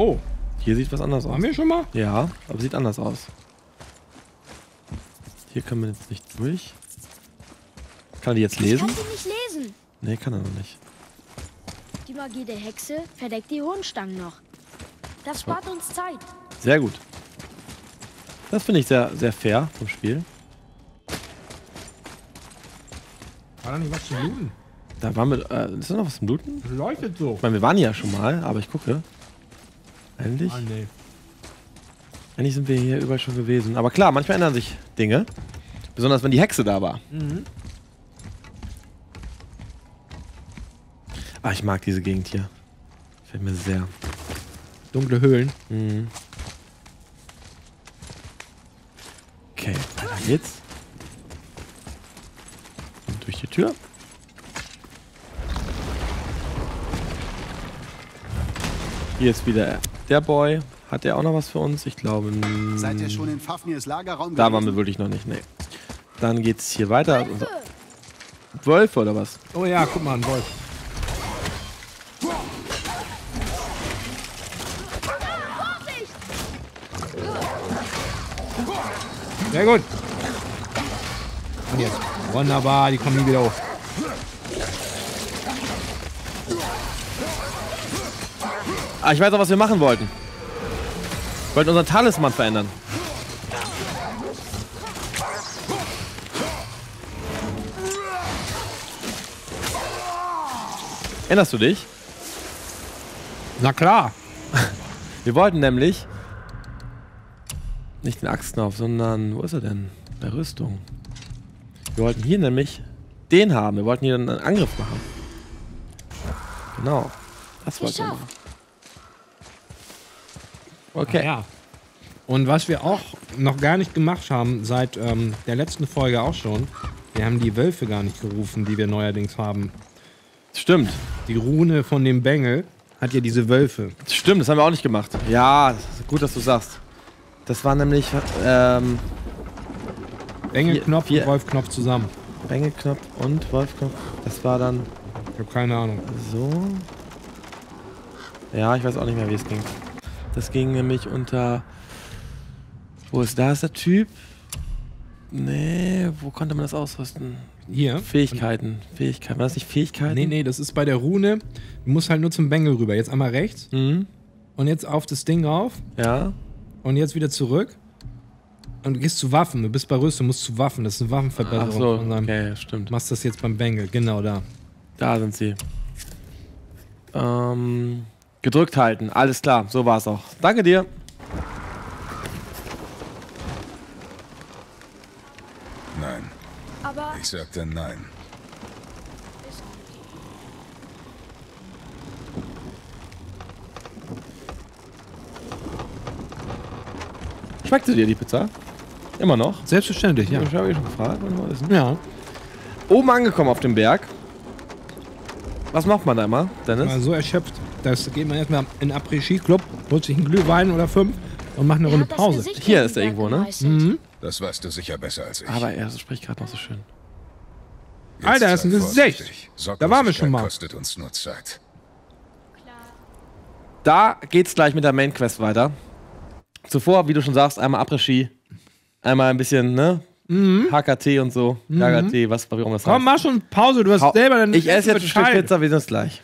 Oh, Hier sieht was anders aus. haben wir schon mal? Ja, aber sieht anders aus. Hier kann man jetzt nicht durch. Kann er die jetzt Ich lesen? kann sie nicht lesen. Nee, kann er noch nicht. Die Magie der Hexe verdeckt die Hohenstangen noch. Das spart uns Zeit. Sehr gut. Das finde ich sehr, sehr fair vom Spiel. War da nicht was zu looten? Da waren wir. Äh, ist da noch was zum Bluten? Leuchtet so. Ich meine, wir waren hier ja schon mal, aber ich gucke. Eigentlich, Ah, nee. eigentlich sind wir hier überall schon gewesen. Aber klar, manchmal ändern sich Dinge. Besonders wenn die Hexe da war. Mhm. Ah, ich mag diese Gegend hier. Gefällt mir sehr. Dunkle Höhlen. Mhm. Okay, weiter geht's. Und durch die Tür. Hier ist wieder der Boy. Hat der auch noch was für uns? Ich glaube. mm, Seid ihr schon in Fafnirs Lagerraum Da waren wir gewesen? wirklich noch nicht. Nee. Dann geht's hier weiter. Wölfe oder was? Oh ja, guck mal, ein Wolf. Sehr gut. Und jetzt. Wunderbar, die kommen nie wieder hoch. Ah, ich weiß auch, was wir machen wollten. Wir wollten unseren Talisman verändern. Erinnerst du dich? Na klar. Wir wollten nämlich nicht den Axtknopf, sondern wo ist er denn? Der Rüstung. Wir wollten hier nämlich den haben. Wir wollten hier einen Angriff machen. Genau. Das wollten wir machen. Okay. Ja. Und was wir auch noch gar nicht gemacht haben, seit ähm, der letzten Folge auch schon, wir haben die Wölfe gar nicht gerufen, die wir neuerdings haben. Stimmt. Die Rune von dem Bengel hat ja diese Wölfe. Stimmt, das haben wir auch nicht gemacht. Ja, das ist gut, dass du sagst. Das war nämlich ähm, Bengelknopf Vier- und Wolfknopf zusammen. Bengelknopf und Wolfknopf. Das war dann Ich habe keine Ahnung. so. Ja, ich weiß auch nicht mehr, wie es ging. Das ging nämlich unter. Wo ist da ist der Typ? Nee, wo konnte man das ausrüsten? Hier. Fähigkeiten. Fähigkeiten. War das nicht Fähigkeiten? Nee, nee, das ist bei der Rune. Du musst halt nur zum Bengel rüber. Jetzt einmal rechts Mhm. und jetzt auf das Ding rauf Ja. und jetzt wieder zurück. Und du gehst zu Waffen. Du bist bei Rüstung, musst zu Waffen. Das ist eine Ach Waffenverbesserung. so, von seinem- okay, stimmt. Du machst das jetzt beim Bengel. Genau da. Da sind sie. Ähm, gedrückt halten. Alles klar, so war es auch. Danke dir. Nein, Aber ich sagte nein. Schmeckte dir die Pizza? Immer noch? Selbstverständlich, ja. Ich habe eh schon gefragt. wann ist denn? Ja. Oben angekommen auf dem Berg. Was macht man da immer, Dennis? Mal so erschöpft. Das geht man erstmal in den Après-Ski-Club, holt sich einen Glühwein oder fünf und macht eine er Runde hat das Pause. Gesicht Hier gegen ist er die irgendwo, Berge ne? gemeißelt. Mhm. Das weißt du sicher besser als ich. Aber er spricht gerade noch so schön. Jetzt Alter, das ist sei ein Gesicht. vorsichtig. Da waren wir schon mal. Kostet uns nur Zeit. Da geht's gleich mit der Main Quest weiter. Zuvor, wie du schon sagst, einmal Après-Ski. Einmal ein bisschen, ne? H K T und so. H K T, was, warum das Komm, heißt. mach schon Pause, du hast Hau- selber dann Ich esse jetzt ein Stück Bescheid. Pizza, wir sehen uns gleich.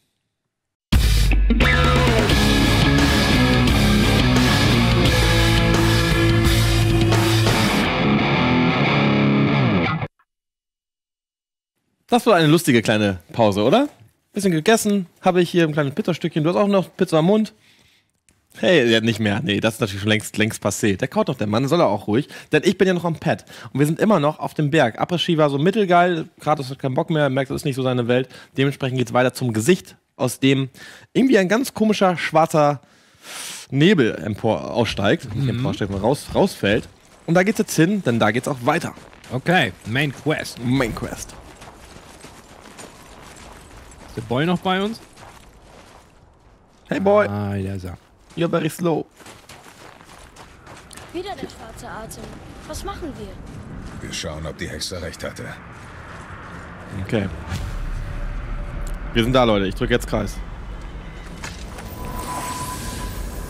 Das war eine lustige kleine Pause, oder? Bisschen gegessen, habe ich hier ein kleines Pizzastückchen. Du hast auch noch Pizza im Mund. Hey, ja, nicht mehr. Nee, das ist natürlich schon längst, längst passé. Der kaut doch der Mann, soll er auch ruhig. Denn ich bin ja noch am Pad. Und wir sind immer noch auf dem Berg. Après-Ski war so mittelgeil. Kratos hat keinen Bock mehr. Merkt, das ist nicht so seine Welt. Dementsprechend geht es weiter zum Gesicht, aus dem irgendwie ein ganz komischer schwarzer Nebel empor aussteigt. Nicht emporsteigt, sondern raus, rausfällt. Und da geht's jetzt hin, denn da geht's auch weiter. Okay, Main Quest. Main Quest. Ist der Boy noch bei uns? Hey Boy, Ah, der ist er. you're very slow. Wieder der schwarze Atem. Was machen wir? Wir schauen, ob die Hexe recht hatte. Okay. Wir sind da, Leute. Ich drücke jetzt Kreis.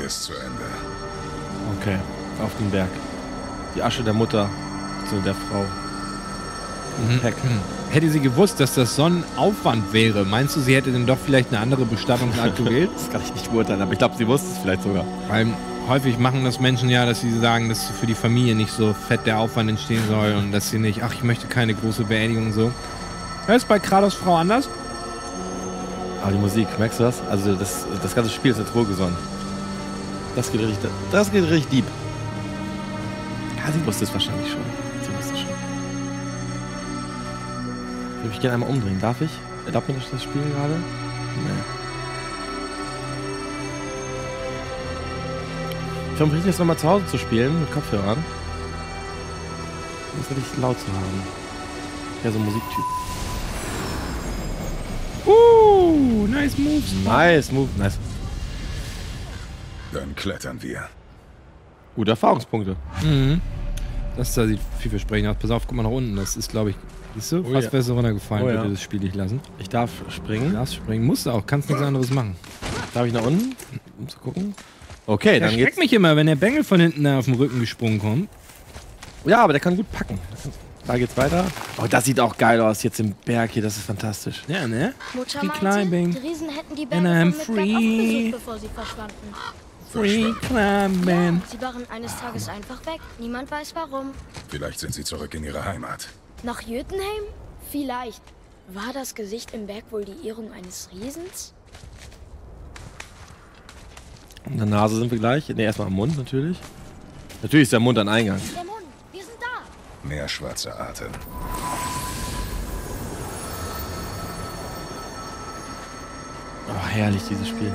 ist zu Ende. Okay, auf den Berg. Die Asche der Mutter, so der Frau. Mhm. Heck. Hätte sie gewusst, dass das Sonnenaufwand wäre, meinst du, sie hätte denn doch vielleicht eine andere Bestattungsart gewählt? Das kann ich nicht beurteilen, aber ich glaube, sie wusste es vielleicht sogar. Weil häufig machen das Menschen ja, dass sie sagen, dass für die Familie nicht so fett der Aufwand entstehen soll und dass sie nicht, ach, ich möchte keine große Beerdigung so. Das ist bei Kratos Frau anders. Aber die Musik, merkst du das? Also das, das ganze Spiel ist jetzt wohlgesonnen. Das geht richtig, das geht richtig deep. Ja, sie wusste es wahrscheinlich schon. Sie wusste es schon. Ich würde mich gerne einmal umdrehen. Darf ich? Erlaubt mir das Spiel gerade? Nee. Ich versuche richtig, das nochmal zu Hause zu spielen mit Kopfhörern. Das richtig laut zu haben. Ja, so ein Musiktyp. Uh, nice moves. Nice move, nice. Dann klettern wir. Gute Erfahrungspunkte. Mhm. Das da sieht vielversprechend aus. Pass auf, guck mal nach unten. Das ist, glaube ich, siehst du, Oh fast ja. wärst du runtergefallen, Oh ja. würde das Spiel dich lassen. Ich darf springen. Du darfst springen, musst du auch, kannst nichts anderes machen. Darf ich nach unten, um zu gucken? Okay, Der dann schreckt geht's. mich immer, wenn der Bengel von hinten da auf dem Rücken gesprungen kommt. Ja, aber der kann gut packen. Da geht's weiter. Oh, das sieht auch geil aus jetzt im Berg hier. Das ist fantastisch. Ja, ne? Mutter Free meinte, climbing. die Riesen hätten die And Berge I'm von Midgard free. aufgesucht, bevor sie verschwanden. Free climbing. Sie waren eines Tages einfach weg. Niemand weiß warum. Vielleicht sind sie zurück in ihre Heimat. Nach Jötunheim? Vielleicht. War das Gesicht im Berg wohl die Ehrung eines Riesens? An der Nase sind wir gleich. Ne, erstmal am Mund natürlich. Natürlich ist der Mund ein Eingang. Der Mund, wir sind da. Mehr schwarzer Atem. Oh, herrlich dieses Spiel.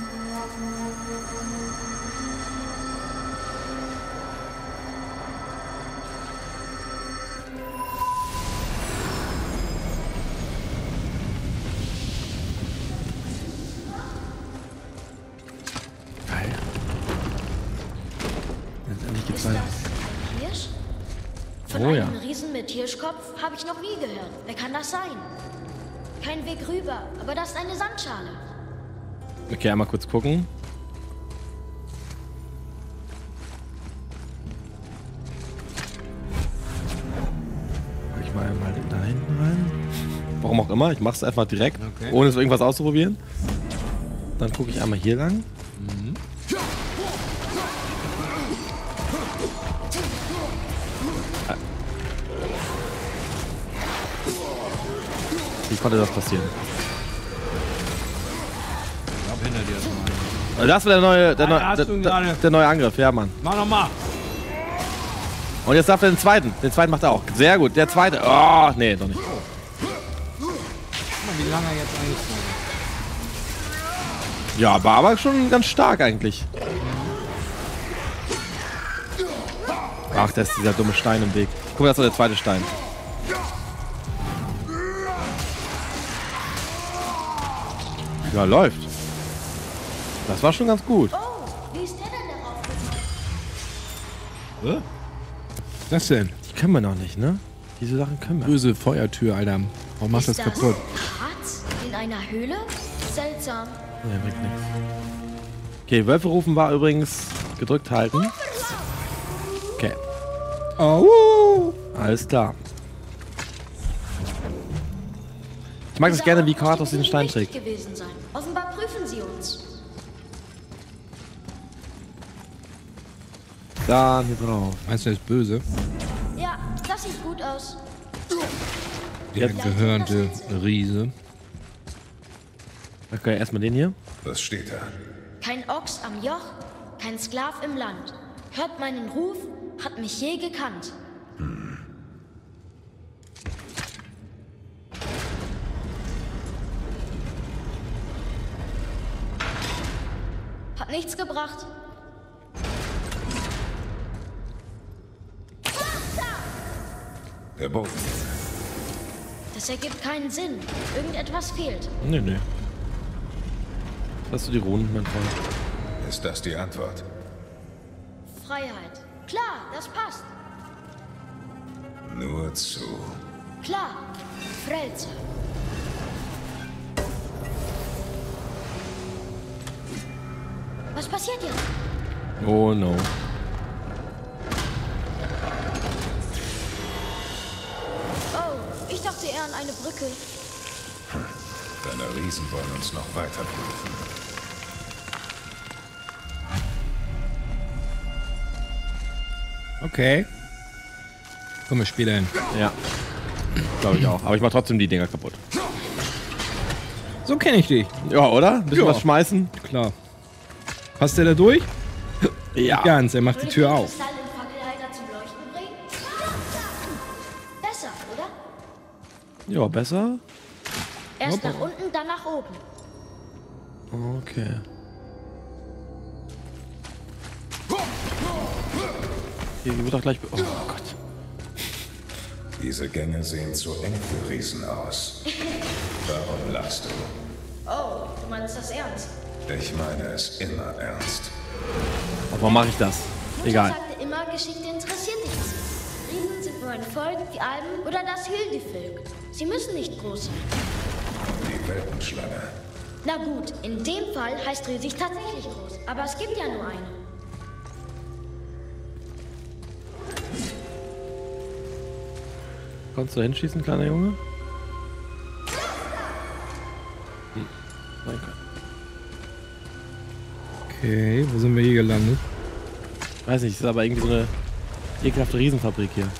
Geil. Letztendlich geht's Ist weiter. das ein Hirsch? Von Oh einem ja. Riesen mit Hirschkopf habe ich noch nie gehört. Wer kann das sein? Kein Weg rüber, aber das ist eine Sandschale. Okay, einmal kurz gucken. Guck ich mal einmal da hinten rein. Warum auch immer, ich mach's einfach direkt, Okay. ohne es irgendwas auszuprobieren. Dann gucke ich einmal hier lang. Wie konnte das passieren? Ich glaube, hinter dir ist noch einer. Das war der neue, der, Ah, neu, hast der, du ihn der, gerade? der neue Angriff, ja Mann. Mach nochmal. Und jetzt darf er den zweiten. Den zweiten macht er auch. Sehr gut. Der zweite. Oh, nee, doch nicht. Guck mal, wie lange er jetzt eigentlich ist. Ja, war aber schon ganz stark eigentlich. Ach, da ist dieser dumme Stein im Weg. Guck mal, das ist der zweite Stein. Ja, läuft. Das war schon ganz gut. Oh, wie ist der denn darauf? Was das denn? Die können wir noch nicht, ne? Diese Sachen können wir. Böse Feuertür, Alter. Warum machst du Ist das kaputt? Harz in einer Höhle? Seltsam. Nee, bringt nichts. Okay, Wölfe rufen war übrigens gedrückt halten. Okay, Oh. alles klar. Ich mag das gerne, wie Kratos diesen Stein trägt. Gewesen sein. Offenbar prüfen sie uns. Da, hier drauf. Meinst du, er ist böse? Ja, das sieht gut aus. Der gehörnte Riese. Okay, erstmal den hier. Was steht da? Kein Ochs am Joch, kein Sklav im Land. Hört meinen Ruf, hat mich je gekannt. Hat nichts gebracht. Der Bogen. Das ergibt keinen Sinn. Irgendetwas fehlt. Nee, nee. Hast du die Runen, mein Freund? Ist das die Antwort? Freiheit. Klar, das passt. Nur zu. Klar. Frelze. Was passiert jetzt? Oh no. Oh, ich dachte eher an eine Brücke. Deine Riesen wollen uns noch weiter prüfen. Okay. Komm, wir spielen. Ja. Glaube ich auch. Aber ich mach trotzdem die Dinger kaputt. So kenne ich dich. Ja, oder? Ein bisschen Ja. was schmeißen? Klar. Passt der da durch? Ja. Nicht ganz, er macht die Würde Tür den auf. Kristall im Fackelhalter zum Leuchten bringen? Besser, oder? Ja, besser. Erst nach unten, dann nach oben. Okay. Hier wird doch gleich... Oh Gott. Diese Gänge sehen zu eng für Riesen aus. Warum lachst du? Oh, du meinst das ernst? Ich meine es immer ernst. Warum mache ich das? Mutter Egal. sagte immer, Geschichte interessiert nichts. Riesen sind nur ein Volk wie Alben oder das Hildifilk. Sie müssen nicht groß sein. Die Weltenschlange. Na gut, in dem Fall heißt riesig tatsächlich groß. Aber es gibt ja nur eine. Konntest du hinschießen, kleiner Junge? Hm. Danke. Okay, wo sind wir hier gelandet? Weiß nicht, es ist aber irgendwie so eine ekelhafte Riesenfabrik hier.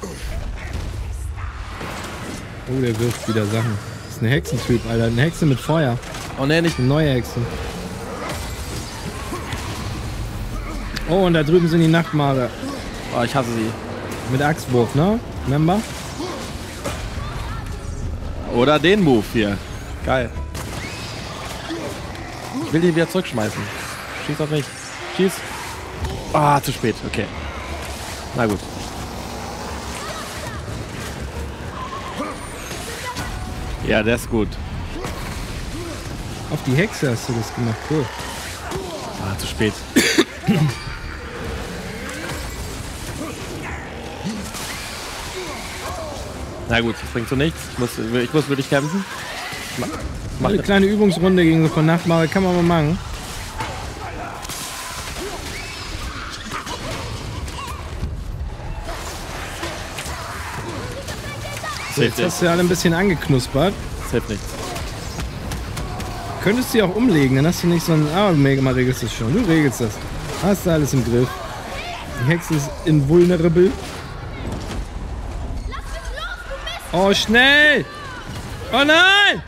Oh, der wirft wieder Sachen. Das ist ein Hexentyp, Alter. Eine Hexe mit Feuer. Oh ne, nicht. Eine neue Hexe. Oh, und da drüben sind die Nachtmaler. Oh, ich hasse sie. Mit Axtwurf, ne? Remember? Oder den Move hier. Geil. Ich will den wieder zurückschmeißen. Schieß auf mich. Schieß. Ah, zu spät. Okay. Na gut. Ja, der ist gut. Auf die Hexe hast du das gemacht, cool. Ah, zu spät. Na gut, das bringt so nichts. Ich muss, ich muss wirklich kämpfen. Ich mach, ich mach Eine kleine Übungsrunde gegen so von Nachtmaler kann man mal machen. So, jetzt hast du ja alle ein bisschen angeknuspert. Das hilft nichts. Könntest du sie auch umlegen, dann hast du nicht so ein... Ah, du mal regelst das schon. Du regelst das. Hast du alles im Griff. Die Hexe ist invulnerable. Oh, schnell! Oh nein!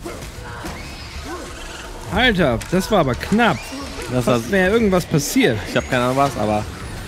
Alter, das war aber knapp. Das war, Fast wäre irgendwas passiert. ich habe keine Ahnung was, aber...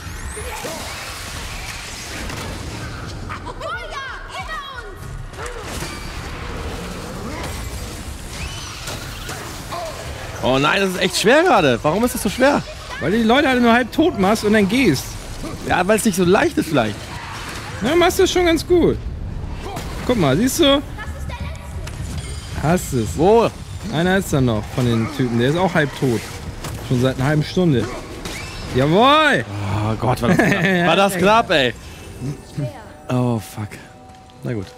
Oh nein, das ist echt schwer gerade. Warum ist das so schwer? Weil du die Leute alle nur halb tot machst und dann gehst. Ja, weil es nicht so leicht ist vielleicht. Na, machst du schon ganz gut. Guck mal, siehst du? Hast es. Wo? Einer ist da noch von den Typen. Der ist auch halb tot. Schon seit einer halben Stunde. Jawohl! Oh Gott, war das knapp. War das knapp, ey. Oh, fuck. Na gut.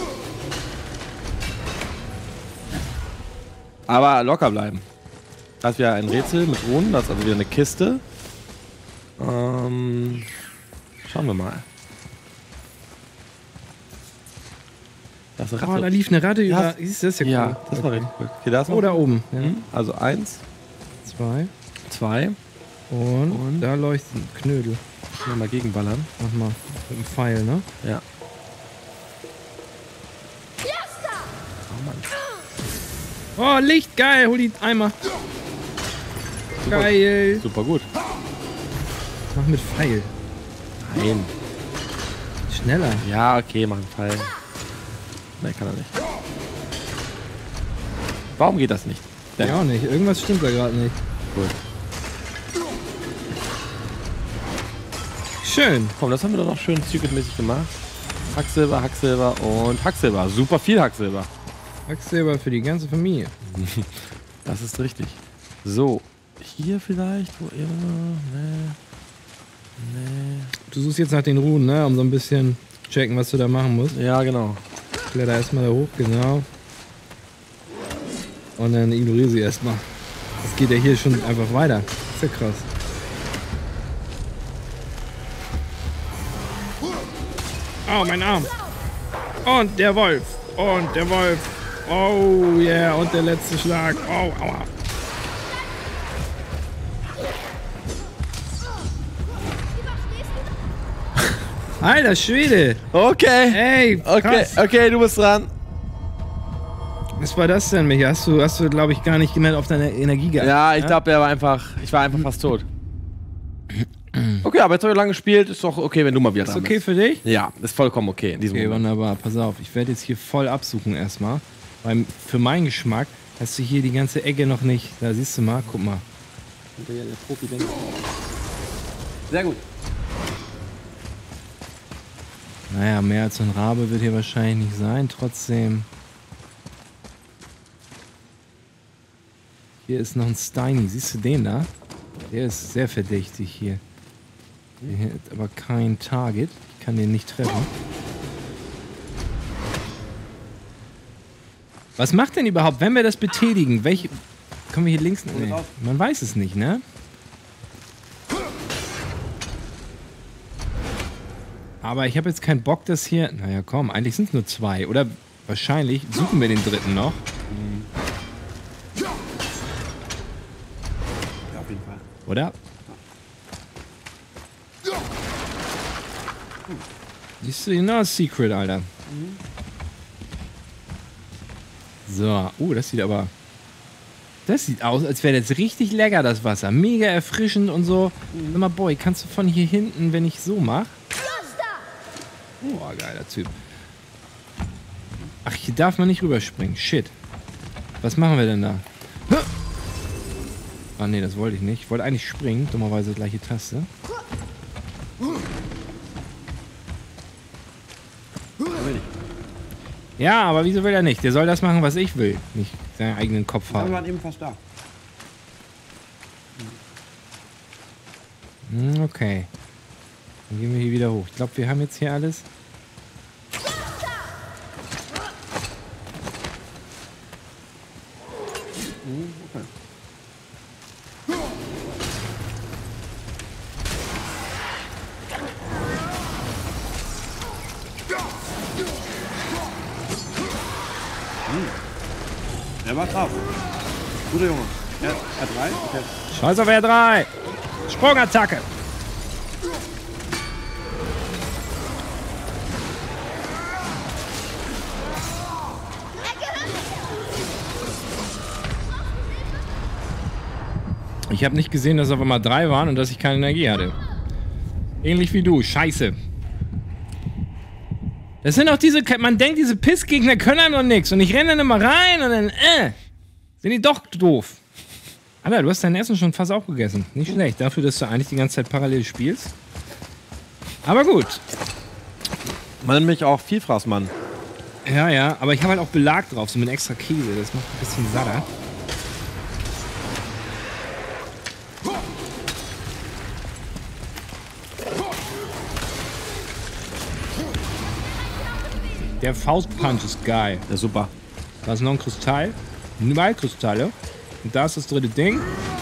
Aber locker bleiben. Das ist wieder ein Rätsel mit Runen. Das ist also wieder eine Kiste. Ähm, schauen wir mal. Das ist Oh, da lief eine Ratte Ja, über. Siehst du, das ist ja cool. Ja, das war richtig gut. Okay, da ist noch. Oh, da oben. Ja. Mhm. Also eins, Zwei. zwei. Und, Und? da leuchtet ein Knödel. Mal gegenballern. Mach mal. Mit dem Pfeil, ne? Ja. Oh, Licht, geil. Hol die Eimer. Super, Geil. super gut. Mach mit Pfeil. Nein. Schneller. Ja, okay, mach einen Fall. Nein, kann er nicht. Warum geht das nicht? Ja, auch nicht. Irgendwas stimmt da gerade nicht. Cool. Schön. Komm, das haben wir doch noch schön zügelmäßig gemacht. Hacksilber, Hacksilber und Hacksilber. Super viel Hacksilber. Hacksilber für die ganze Familie. Das ist richtig. So, hier vielleicht, wo immer. Nee. Nee. Du suchst jetzt nach den Runen, ne? Um so ein bisschen zu checken, was du da machen musst. Ja, genau. Kletter erstmal da hoch, genau. Und dann ignoriere sie erstmal. Das geht ja hier schon einfach weiter. ist ja krass. Oh, mein Arm. Und der Wolf. Und der Wolf. Oh, yeah. Und der letzte Schlag. Oh, aua. Alter Schwede. Okay. Ey, Okay, krass. okay, du bist dran. Was war das denn, Micha? Hast du, hast du glaube ich, gar nicht mehr auf deine Energie geachtet? Ja, ich glaube, der war einfach. Ich war einfach fast tot. Okay, aber jetzt habe ich lange gespielt. Ist doch okay, wenn du mal wieder Ist dran okay bist. für dich? Ja, ist vollkommen okay in diesem Okay, Moment. wunderbar. Pass auf, ich werde jetzt hier voll absuchen erstmal. Weil für meinen Geschmack hast du hier die ganze Ecke noch nicht. Da siehst du mal, guck mal. Sehr gut. Naja, mehr als ein Rabe wird hier wahrscheinlich nicht sein. Trotzdem. Hier ist noch ein Steiny. Siehst du den da? Der ist sehr verdächtig hier. Der hat aber kein Target. Ich kann den nicht treffen. Was macht denn überhaupt, wenn wir das betätigen? Welche. Kommen wir hier links? Nee, man weiß es nicht, ne? Aber ich habe jetzt keinen Bock, dass hier... Naja, komm, eigentlich sind es nur zwei. Oder wahrscheinlich suchen wir den dritten noch. Ja, auf jeden Fall. Oder? Siehst du, genau, Secret, Alter. So, uh, das sieht aber... Das sieht aus, als wäre das richtig lecker, das Wasser. Mega erfrischend und so. Sag mal, Boy, kannst du von hier hinten, wenn ich so mache... Boah, geiler Typ. Ach, hier darf man nicht rüberspringen. Shit. Was machen wir denn da? Ah, nee, das wollte ich nicht. Ich wollte eigentlich springen. Dummerweise gleiche Taste. Ja, aber wieso will er nicht? Der soll das machen, was ich will. Nicht seinen eigenen Kopf haben. Wir waren eben fast da. Hm, okay. Dann gehen wir hier wieder hoch. Ich glaube, wir haben jetzt hier alles. Er war drauf. Guter Junge. R drei? Okay. Scheiß auf R drei. Sprungattacke. Ich habe nicht gesehen, dass auf einmal drei waren und dass ich keine Energie hatte. Ähnlich wie du. Scheiße. Das sind auch diese... Man denkt, diese Pissgegner können einem doch nichts. Und ich renne dann immer rein und dann... Äh, sind die doch doof. Alter, du hast dein Essen schon fast aufgegessen. Nicht schlecht. Dafür, dass du eigentlich die ganze Zeit parallel spielst. Aber gut. Man nennt mich auch Vielfraßmann. Ja, ja. Aber ich habe halt auch Belag drauf. So mit extra Käse. Das macht ein bisschen satter. Der Faustpunch ist geil. Ja, super. Da ist noch ein Kristall. Zwei Kristalle. Und da ist das dritte Ding.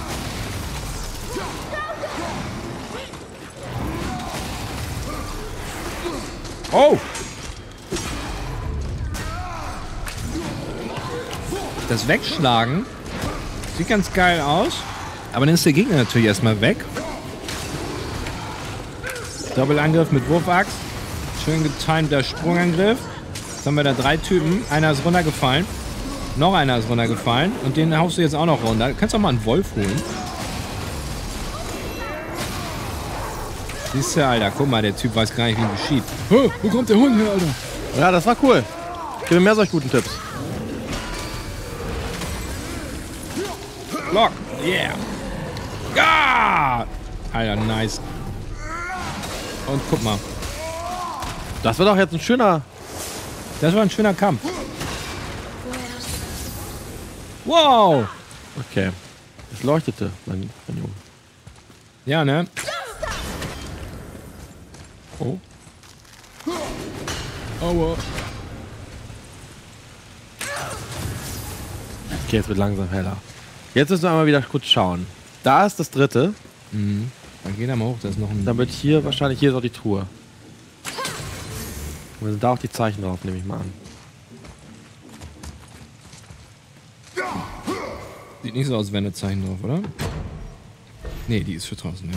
Oh! Das Wegschlagen sieht ganz geil aus. Aber dann ist der Gegner natürlich erstmal weg. Doppelangriff mit Wurfaxt. Schön getimter Sprungangriff. Jetzt haben wir da drei Typen. Einer ist runtergefallen. Noch einer ist runtergefallen. Und den haust du jetzt auch noch runter. Du kannst auch mal einen Wolf holen. Siehst du, Alter. Guck mal, der Typ weiß gar nicht, wie ihm geschieht. Oh, wo kommt der Hund her, Alter? Ja, das war cool. Gib mir mehr solch guten Tipps. Block. Yeah. Ja! Alter, nice. Und guck mal. Das wird doch jetzt ein schöner... Das war ein schöner Kampf. Wow! Okay. Es leuchtete, mein, mein Junge. Ja, ne? Oh. Aua. Okay, jetzt wird langsam heller. Jetzt müssen wir einmal wieder kurz schauen. Da ist das dritte. Mhm. Dann geh da mal hoch, da ist noch ein... Dann wird hier wahrscheinlich, hier ist auch die Truhe. Und dann sind da auch die Zeichen drauf, nehme ich mal an. Sieht nicht so aus, wenn ein Zeichen drauf, oder? Nee, die ist für draußen,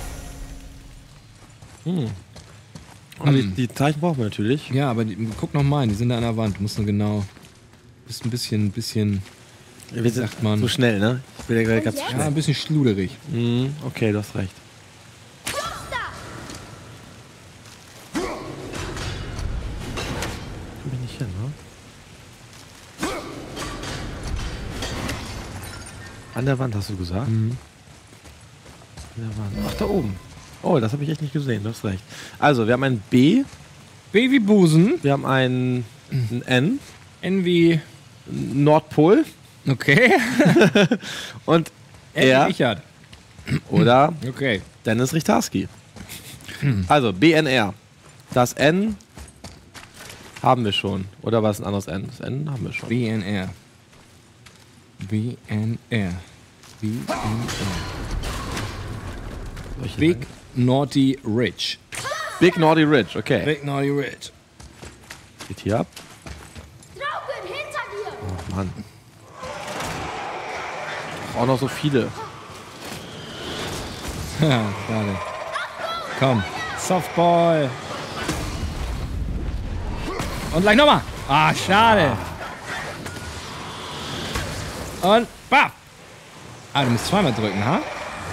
ja. Hm. Aber die, die Zeichen brauchen wir natürlich. Ja, aber die, guck noch mal, die sind da an der Wand. Du musst nur genau... Bist ein bisschen, bisschen... Wir sind sagt man. zu schnell, ne? Ich bin ja gerade ganz jetzt? schnell. Ja, ein bisschen schluderig. Mhm, okay, du hast recht. Komm ich nicht hin, ne? An der Wand hast du gesagt? Mhm. An der Wand. Ach, da oben. Oh, das habe ich echt nicht gesehen, du hast recht. Also, wir haben ein B, Baby Busen. wir haben ein, ein N, N wie... Nordpol Okay. und N wie R Richard. oder Okay. Dennis Richtarski. Also, B N R. Das N haben wir schon. Oder was ist ein anderes N? Das N haben wir schon. B N R. B N R. B N R. Solche Big Dinge. Naughty Rich. Big Naughty Rich, okay. Big Naughty Rich. Geht hier ab. Draugen, hinter dir! Oh Mann. Auch noch so viele. Ja, schade. Komm. Softball. Und gleich nochmal. Ah, schade. Und bam. Ah, du musst zweimal drücken, ha?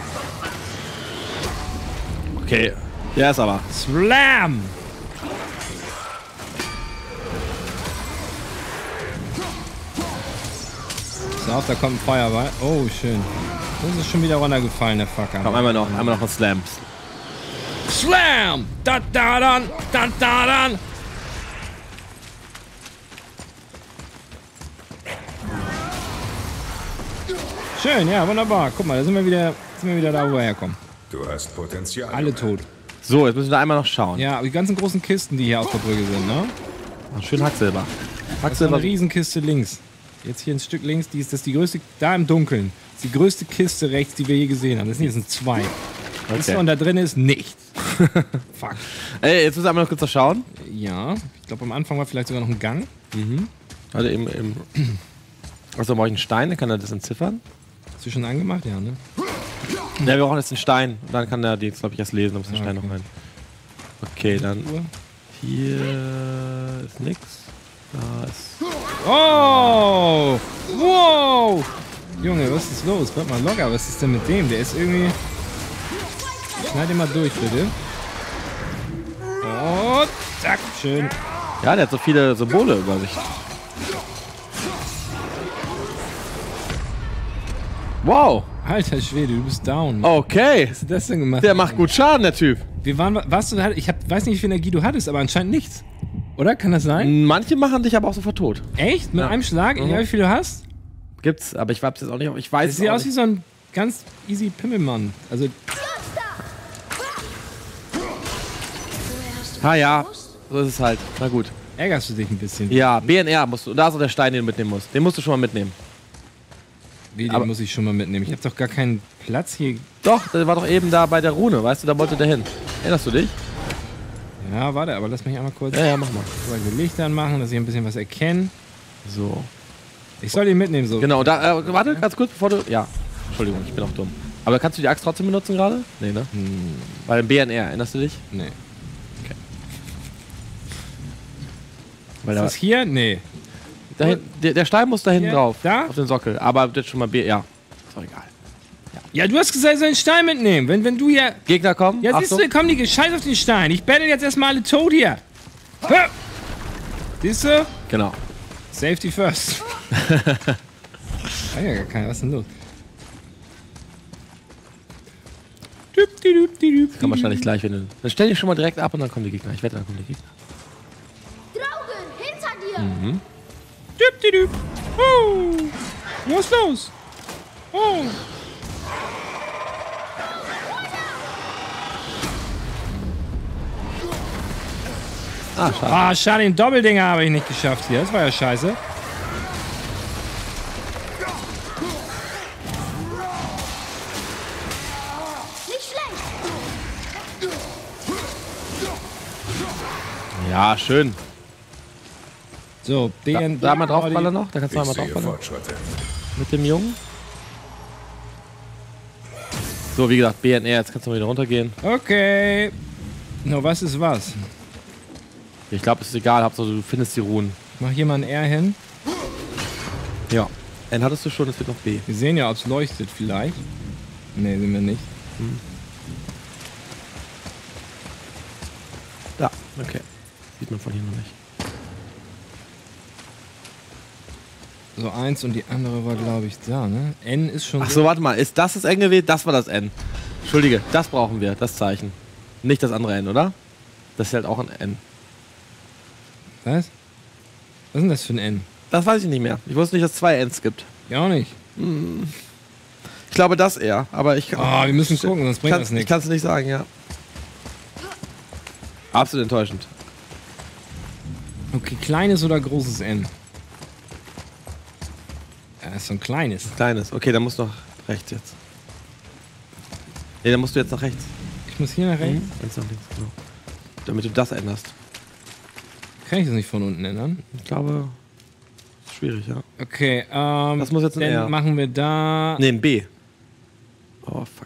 Okay. Der ist aber. Slam. So, auf, da kommt ein Feuerball. Oh, schön. Das ist schon wieder runtergefallen, der Fucker. Komm, einmal noch, einmal noch ein Slam. Slam! Da da dann, da da dann. Schön, ja, wunderbar. Guck mal, da sind wir wieder, sind wir wieder da, wo wir herkommen. Du hast Potenzial. Alle Junge. tot. So, jetzt müssen wir einmal noch schauen. Ja, aber die ganzen großen Kisten, die hier auf der Brücke sind, ne? Ach, schön Hacksilber. Das ist so Hacksilber. eine Riesenkiste links. Jetzt hier ein Stück links, die ist das ist die größte, da im Dunkeln. Das ist die größte Kiste rechts, die wir je gesehen haben. Das sind, das sind zwei. Okay. Und da drin ist nichts. Fuck. Ey, jetzt müssen wir einmal noch kurz noch schauen. Ja, ich glaube am Anfang war vielleicht sogar noch ein Gang. Also im, im also brauche ich einen Stein, dann kann er das entziffern. Hast du schon angemacht? Ja, ne? Ja, wir brauchen jetzt einen Stein. Und dann kann er die jetzt, glaube ich, erst lesen, da muss der Ah, Stein okay. noch rein. Okay, dann Uhr. hier ist nix. Da ist. Oh! Wow! Junge, was ist los? Bleib mal locker, was ist denn mit dem? Der ist irgendwie... Schneid ihn mal durch, bitte. Und zack, schön. Ja, der hat so viele Symbole über sich. Wow! Alter Schwede, du bist down. Okay! Was hast du das denn gemacht? Der macht gut Schaden, der Typ. Wir waren, warst du, ich hab, weiß nicht, wie viel Energie du hattest, aber anscheinend nichts. Oder? Kann das sein? Manche machen dich aber auch sofort tot. Echt? Mit Ja. einem Schlag? Mhm. Egal wie viel du hast? Gibt's, aber ich weiß jetzt auch nicht, ich weiß Das es sieht auch aus wie nicht. so ein ganz easy Pimmelmann. Also, Ah ja, so ist es halt. Na gut. ärgerst du dich ein bisschen. Ja, B N R musst du. Da ist auch der Stein, den du mitnehmen musst. Den musst du schon mal mitnehmen. Wie, den aber- muss ich schon mal mitnehmen. Ich hab doch gar keinen Platz hier. Doch, der war doch eben da bei der Rune, weißt du, da wollte der hin. Erinnerst du dich? Ja, warte, aber lass mich einmal kurz Ja, ja, mach mal. so Licht anmachen, dass ich ein bisschen was erkenne. So. Ich soll den mitnehmen, so. Genau, da, äh, warte, ganz kurz, bevor du. Ja, Entschuldigung, ich bin auch dumm. Aber kannst du die Axt trotzdem benutzen gerade? Nee, ne? Hm, Weil B N R, erinnerst du dich? nee. Weil Ist da, das hier? Nee. da hin, der, der Stein muss da hinten Hier? drauf. Da? Auf den Sockel. Aber das schon mal B. Ja. Ist doch egal. Ja, du hast gesagt, ich soll den Stein mitnehmen. Wenn, wenn du hier... Gegner kommen. Ja, siehst Achtung. du, komm, die Scheiß auf den Stein. Ich battle jetzt erstmal alle tot hier. Hör! Siehst du? Genau. Safety first. Ah, ja, gar keiner. Was ist denn los? Düp, di, düp, di, düp, Kann di, wahrscheinlich gleich, wenn du. Dann stell dich schon mal direkt ab und dann kommen die Gegner. Ich wette, dann kommen die Gegner. Draugen, hinter dir! Mhm. düp, di, düp. Oh. Was ist los? Oh. Ah, schade. Ah, schade, den Doppeldinger habe ich nicht geschafft hier. Das war ja scheiße. Ja, schön. So, Da, den. da mal draufballern noch. Da kannst du Ich mal sehe draufballern. Fortschritte. Mit dem Jungen. So, wie gesagt, B N R. Jetzt kannst du mal wieder runtergehen. Okay. No, was ist was? Ich glaube, es ist egal. Hauptsache, du findest die Runen. Mach hier mal ein R hin. Ja. N hattest du schon, es wird noch B. Wir sehen ja, ob es leuchtet vielleicht. Ne, sehen wir nicht. Ja, okay. Sieht man von hier noch nicht. So eins und die andere war, glaube ich, da, ne? N ist schon. Ach so, warte mal. Ist das das N gewesen? Das war das N. Entschuldige, das brauchen wir, das Zeichen. Nicht das andere N, oder? Das ist halt auch ein N. Was? Was ist denn das für ein N? Das weiß ich nicht mehr. Ich wusste nicht, dass es zwei Ns gibt. Ja, auch nicht. Ich glaube, das eher. Aber ich kann. Ah, wir müssen gucken, sonst bringt kann, das ich nichts. kann es nicht sagen, ja. Absolut enttäuschend. Okay, kleines oder großes N? Ja, ist so ein kleines. Kleines. Okay, dann musst du noch rechts jetzt. Nee, dann musst du jetzt nach rechts. Ich muss hier nach rechts. Links nach links, genau. Damit du das änderst. Kann ich das nicht von unten ändern? Ich glaube, ist schwierig, ja. Okay, ähm. Das muss jetzt ein dann R. machen wir da. Nee, ein B. Oh, fuck.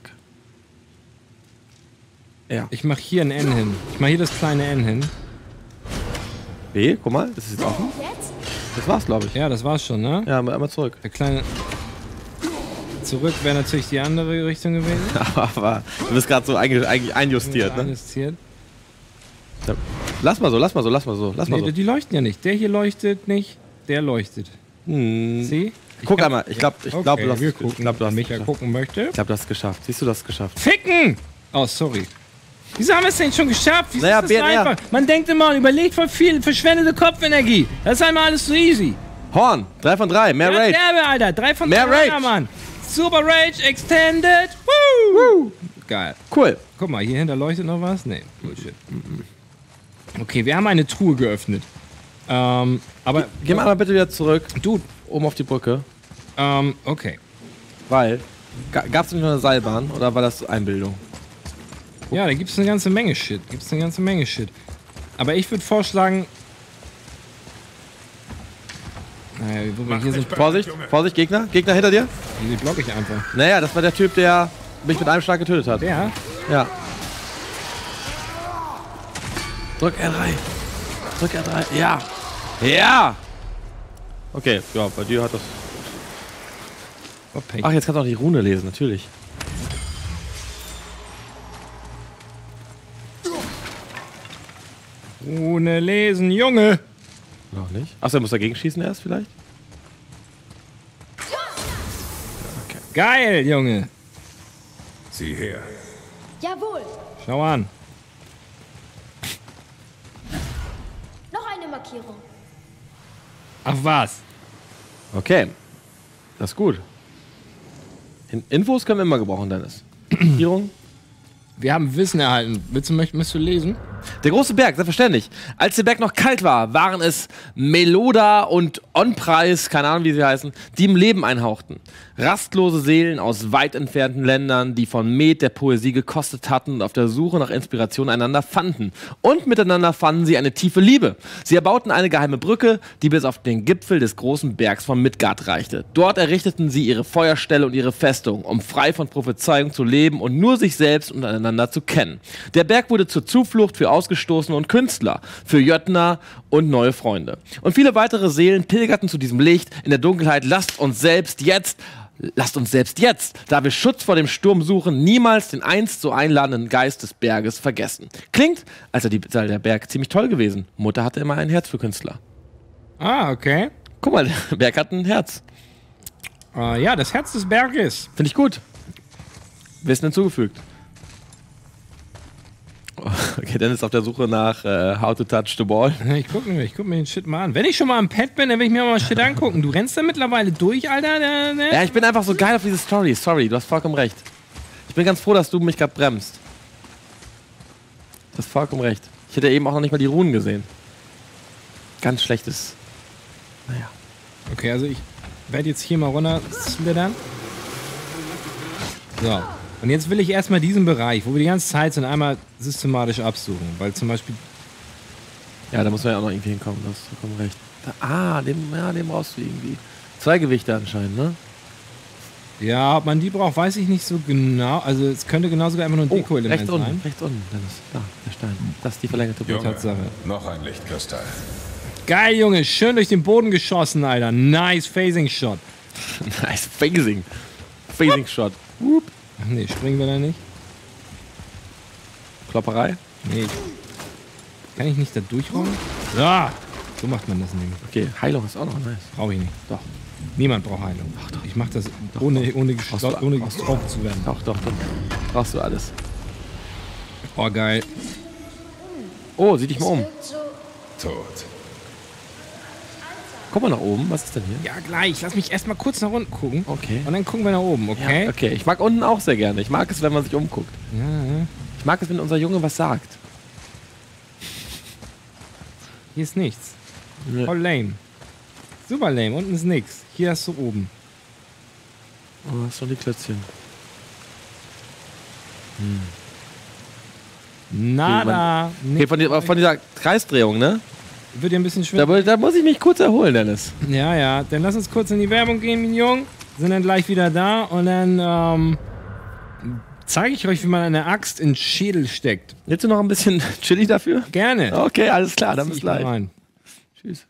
Ja. Ich mache hier ein N hin. Ich mache hier das kleine N hin. B, guck mal, das ist jetzt offen. Jetzt? Das war's, glaube ich. Ja, das war's schon, ne? Ja, einmal zurück. Der kleine. Zurück wäre natürlich die andere Richtung gewesen. Aber du bist gerade so einge eigentlich einjustiert, ne? Einjustiert. Ja. Lass mal so, lass mal so, lass mal so, lass mal Nee, so. die leuchten ja nicht. Der hier leuchtet nicht, der leuchtet. Hm. Sieh? Ich Guck kann- einmal, ich glaube, ich Okay, glaub, du hast wir ich gucken. glaub, du hast Micha geschafft. gucken möchte. Ich glaube, du hast es geschafft. Siehst du, das geschafft? Ficken! Oh, sorry. Wieso haben wir es denn schon geschafft? Wieso Naja, ist das so B N R. einfach? Man denkt immer und überlegt voll viel, verschwendete Kopfenergie. Das ist einmal alles so easy. Horn, drei von drei, mehr Ja, Rage. derbe, Alter. Drei von Mehr drei, Rage. Mann. Super Rage Extended. Woo! Geil. Cool. Guck mal, hier hinter leuchtet noch was? Nee, Bullshit. Okay, wir haben eine Truhe geöffnet. Ähm, aber. Geh mal bitte wieder zurück, Du, oben auf die Brücke. ähm, okay. Weil, gab es nicht nur eine Seilbahn oder war das Einbildung? Ja, da gibt's eine ganze Menge Shit. Gibt's eine ganze Menge Shit. Aber ich würde vorschlagen. Naja, guck mal, hier sind. Vorsicht, Vorsicht, Gegner, Gegner hinter dir. Die block ich einfach. Naja, das war der Typ, der mich mit einem Schlag getötet hat. Der? Ja. Drück R drei. Drück R drei. Ja. Ja. Okay, ja, bei dir hat das... Oh, Pech. Ach, jetzt kannst du auch die Rune lesen, natürlich. Ohne lesen, Junge! Noch nicht. Achso, er muss dagegen schießen erst vielleicht? Geil, Junge! Sieh her. Jawohl. Schau an. Noch eine Markierung. Ach was? Okay. Das ist gut. In Infos können wir immer gebrauchen, Dennis. Markierung. Wir haben Wissen erhalten. Willst du, möchtest du lesen? Der große Berg, selbstverständlich. Als der Berg noch kalt war, waren es Meloda und Onpreis, keine Ahnung, wie sie heißen, die ihm Leben einhauchten. Rastlose Seelen aus weit entfernten Ländern, die von Met der Poesie gekostet hatten und auf der Suche nach Inspiration einander fanden. Und miteinander fanden sie eine tiefe Liebe. Sie erbauten eine geheime Brücke, die bis auf den Gipfel des großen Bergs von Midgard reichte. Dort errichteten sie ihre Feuerstelle und ihre Festung, um frei von Prophezeiung zu leben und nur sich selbst und einander zu kennen. Der Berg wurde zur Zuflucht für Ausgestoßene und Künstler, für Jötner und neue Freunde. Und viele weitere Seelen pilgerten zu diesem Licht in der Dunkelheit. Lasst uns selbst jetzt, lasst uns selbst jetzt, da wir Schutz vor dem Sturm suchen, niemals den einst so einladenden Geist des Berges vergessen. Klingt, als sei der Berg ziemlich toll gewesen. Mutter hatte immer ein Herz für Künstler. Ah, okay. Guck mal, der Berg hat ein Herz. Äh, ja, das Herz des Berges. Finde ich gut. Wissen hinzugefügt. Okay, Dennis ist auf der Suche nach äh, How to Touch the Ball. Ich guck mir, ich guck mir den Shit mal an. Wenn ich schon mal am Pad bin, dann will ich mir mal Shit angucken. Du rennst da mittlerweile durch, Alter? Ne, ne? Ja, ich bin einfach so geil auf diese Story. Sorry, du hast vollkommen recht. Ich bin ganz froh, dass du mich gerade bremst. Du hast vollkommen recht. Ich hätte eben auch noch nicht mal die Runen gesehen. Ganz schlechtes. Naja. Okay, also ich werde jetzt hier mal runter slittern. So. Und jetzt will ich erstmal diesen Bereich, wo wir die ganze Zeit sind, einmal systematisch absuchen. Weil zum Beispiel Ja, da muss man ja auch noch irgendwie hinkommen, du hast vollkommen recht. Da, ah, dem, ja, dem brauchst du irgendwie. Zwei Gewichte anscheinend, ne? Ja, ob man die braucht, weiß ich nicht so genau. Also es könnte genauso einfach nur ein Oh, Deko-Element rechts sein. unten, rechts unten, Dennis. Da, der Stein. Das ist die verlängerte Junge, Tatsache. noch ein Lichtkristall. Geil, Junge. Schön durch den Boden geschossen, Alter. Nice Phasing-Shot. Nice Phasing. Phasing-Shot. Whoop. Ach nee, springen wir da nicht? Klopperei. Nee. Kann ich nicht da durchrollen? Ja, so macht man das nämlich. Okay, Heilung ist auch noch nice. Brauche ich nicht. Doch. Niemand braucht Heilung. Ach, doch. Ich mach das ohne, ohne, gestro- Brauchst du- ohne brauchst du- getroffen zu werden. Doch, doch, doch. Brauchst du alles. Oh, geil. Oh, sieh dich mal Es um. wirkt so. Tot. Guck mal nach oben. Was ist denn hier? Ja, gleich. Lass mich erstmal kurz nach unten gucken. Okay. Und dann gucken wir nach oben, okay? Ja, okay, ich mag unten auch sehr gerne. Ich mag es, wenn man sich umguckt. Ja, Ich mag es, wenn unser Junge was sagt. hier ist nichts. Nö. Voll lame. Super lame. Unten ist nichts. Hier hast du oben. Oh, das sind die Klötzchen. Nada. Okay, Nix. von, die, von dieser Kreisdrehung, ne? Wird dir ein bisschen schwer. Da, da muss ich mich kurz erholen, Dennis. Ja, ja. Dann lass uns kurz in die Werbung gehen, Mignon. Sind dann gleich wieder da und dann ähm, zeige ich euch, wie man eine Axt in den Schädel steckt. Jetzt noch ein bisschen Chili dafür? Gerne. Okay, alles klar, dann Zieh bis ich mal gleich. rein. Tschüss.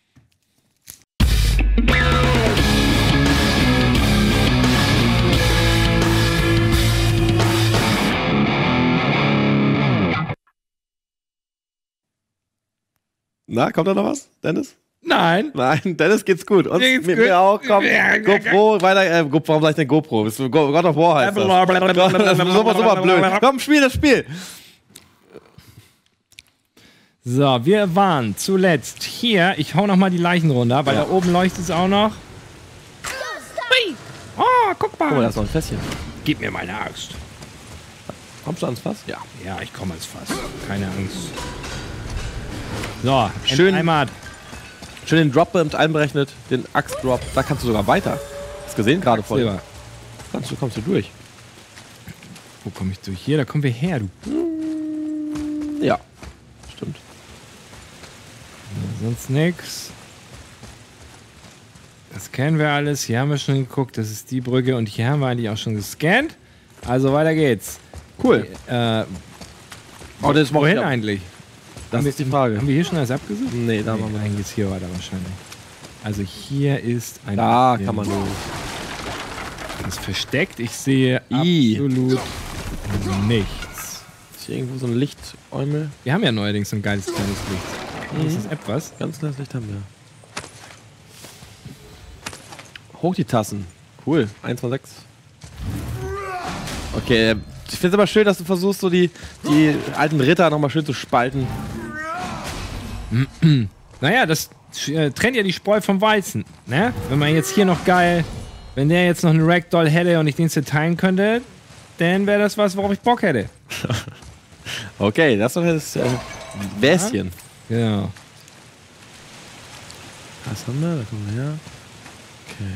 Na, kommt da noch was, Dennis? Nein. Nein, Dennis geht's gut. Uns, Mir geht's mir, gut. mir auch. Komm, Ja, GoPro, weiter. Äh, Go, warum sag ich denn GoPro? Bist du Go, God of War heißt das. Das ist super, super blöd. Komm, spiel das Spiel. So, wir waren zuletzt hier. Ich hau noch mal die Leichen runter, weil Ja. da oben leuchtet es auch noch. Hui. Oh, guck mal. Guck mal, da ist noch ein Fässchen. Gib mir meine Axt. Kommst du ans Fass? Ja. Ja, ich komme als Fass. Keine Angst. So, Schön. Heimat. Schön den Drop mit einberechnet, den Axt-Drop. Da kannst du sogar weiter. Hast gesehen gerade vorhin. Silber. Kannst du, kommst du durch. Wo komme ich durch? Hier, da kommen wir her, du. Ja. Stimmt. Sonst nix. Das kennen wir alles. Hier haben wir schon geguckt. Das ist die Brücke. Und hier haben wir eigentlich auch schon gescannt. Also weiter geht's. Cool. Äh, Oh, das macht wohin ja. eigentlich? Das Haben ist wir- die Frage. Haben wir hier schon alles abgesucht? Nee, da Nee, machen wir dann geht's hier weiter wahrscheinlich. Also hier ist ein... Da kann man durch. Das ist versteckt. Ich sehe I. absolut nichts. Ist hier irgendwo so ein Lichtäumel? Wir haben ja neuerdings so ein geiles kleines Licht. Das ist etwas. Ganz kleines Licht haben wir. Hoch die Tassen. Cool. eins von sechs. Okay, äh, ich finde es aber schön, dass du versuchst, so die, die alten Ritter nochmal schön zu spalten. Naja, das äh, trennt ja die Spreu vom Weizen. Ne? Wenn man jetzt hier noch geil, wenn der jetzt noch einen Ragdoll hätte und ich den zerteilen könnte, dann wäre das was, worauf ich Bock hätte. Okay, das ist doch das äh, Wäschen. Ja. Was haben wir? Da kommen wir her. Okay.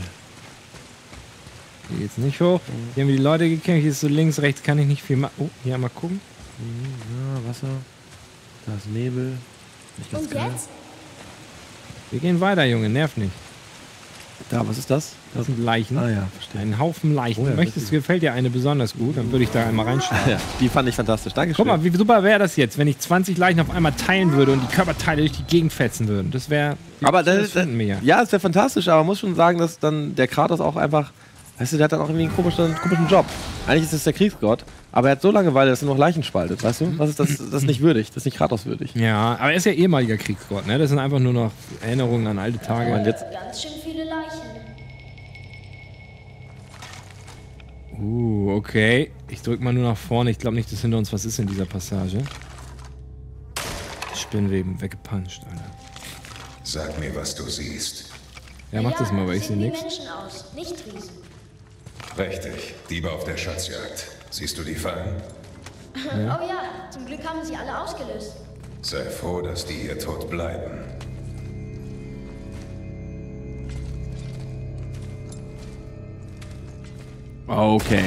Hier geht's nicht hoch. Hier haben wir die Leute gekämpft. Hier ist so links, rechts kann ich nicht viel machen. Oh, hier mal gucken. Ja, Wasser. Da ist Nebel. Nicht ganz Und geil. jetzt? Wir gehen weiter, Junge. Nerv nicht. Da, was ist das? Das sind Leichen. Ah ja, verstehe. Ein Haufen Leichen. Oh ja, Möchtest du, gefällt dir eine besonders gut? Dann würde ich da einmal reinschlagen. Ja, die fand ich fantastisch. Dankeschön. Guck mal, wie super wäre das jetzt, wenn ich zwanzig Leichen auf einmal teilen würde und die Körperteile durch die Gegend fetzen würden. Das wäre... Aber das das, finden wir ja. ja, es wäre fantastisch, aber man muss schon sagen, dass dann der Kratos auch einfach, weißt du, der hat dann auch irgendwie einen komischen, komischen Job. Eigentlich ist es der Kriegsgott, aber er hat so Langeweile, dass er noch Leichen spaltet, weißt du? Das ist, das, das ist nicht würdig, das ist nicht Kratos würdig. Ja, aber er ist ja ehemaliger Kriegsgott, ne? Das sind einfach nur noch Erinnerungen an alte Tage. Und jetzt, Ganz schön viele Leichen. Uh, okay. Ich drück mal nur nach vorne. Ich glaube nicht, dass hinter uns was ist in dieser Passage. Spinnweben weggepuncht, Alter. Sag mir, was du siehst. Ja, mach das mal, weil ich sehe sehen wie nichts. Menschen aus, nicht Riesen. Richtig, Diebe auf der Schatzjagd. Siehst du die Fallen? Oh ja, zum Glück haben sie alle ausgelöst. Sei froh, dass die hier tot bleiben. okay.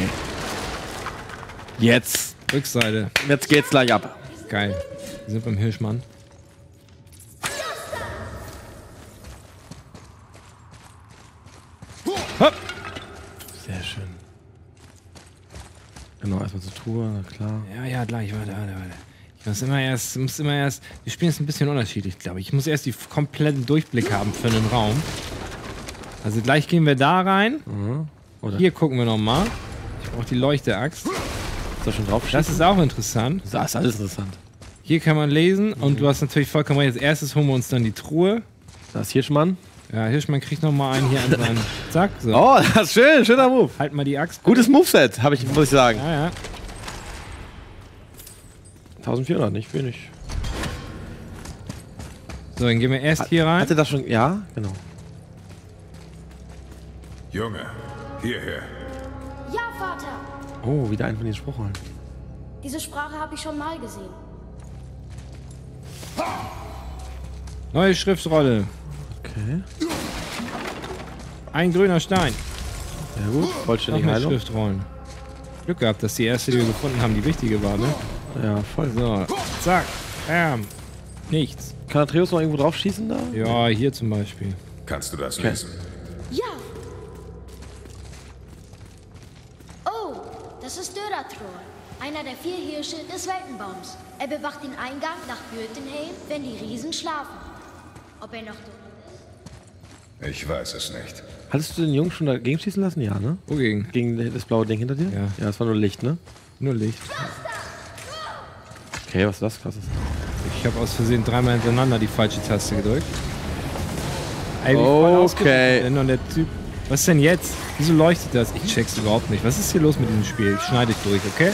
Jetzt, Rückseite. jetzt geht's gleich ab. Geil. Wir sind beim Hirschmann. Genau, erstmal zur Truhe, na klar. Ja, ja, gleich, warte, warte, warte. Ich muss immer erst, muss immer erst, wir spielen jetzt ein bisschen unterschiedlich, glaube ich. Ich muss erst die kompletten Durchblick haben für einen Raum. Also gleich gehen wir da rein. Mhm. Oder? Hier gucken wir nochmal. Ich brauche die Leuchteaxt. Ist da schon drauf? Das ist auch interessant. Das ist alles interessant. Hier kann man lesen und du hast natürlich vollkommen recht. Als erstes holen wir uns dann die Truhe. Da ist Hirschmann. Ja, Hirschmann kriegt nochmal einen hier an seinen Zack. So. Oh, das ist schön, schöner Move. Halt mal die Axt. Gutes Moveset, habe ich, muss ich sagen. Ja, ja. eintausendvierhundert, nicht wenig. So, dann gehen wir erst hier rein. Hatte das schon, ja, genau. Junge, hierher. Ja, Vater! Oh, wieder einen von den Spruchrollen. Diese Sprache habe ich schon mal gesehen. Neue Schriftrolle. Okay, Ein grüner Stein. sehr gut. Noch Vollständige mehr Heilung. Schriftrollen. Glück gehabt, dass die erste, die wir gefunden haben, die wichtige war, ne? Ja, voll. So, zack. Bam. Nichts. Kann Atreus noch irgendwo drauf schießen da? Ja, hier zum Beispiel. Kannst du das Okay. lesen? Ja! Oh, das ist Döratror, einer der vier Hirsche des Weltenbaums. Er bewacht den Eingang nach Jotunheim, wenn die Riesen schlafen. Ob er noch dort ist? Ich weiß es nicht. Hattest du den Jungen schon dagegen schießen lassen? Ja, ne? Wogegen? Gegen das blaue Ding hinter dir? Ja. Ja, das war nur Licht, ne? Nur Licht. Okay, was ist das? Krasses. Ich habe aus Versehen dreimal hintereinander die falsche Taste gedrückt. Ey, wie voll Okay. ausgedrückt denn? Und der Typ. Was ist denn jetzt? Wieso leuchtet das? Ich check's überhaupt nicht. Was ist hier los mit diesem Spiel? Ich schneide dich durch, okay?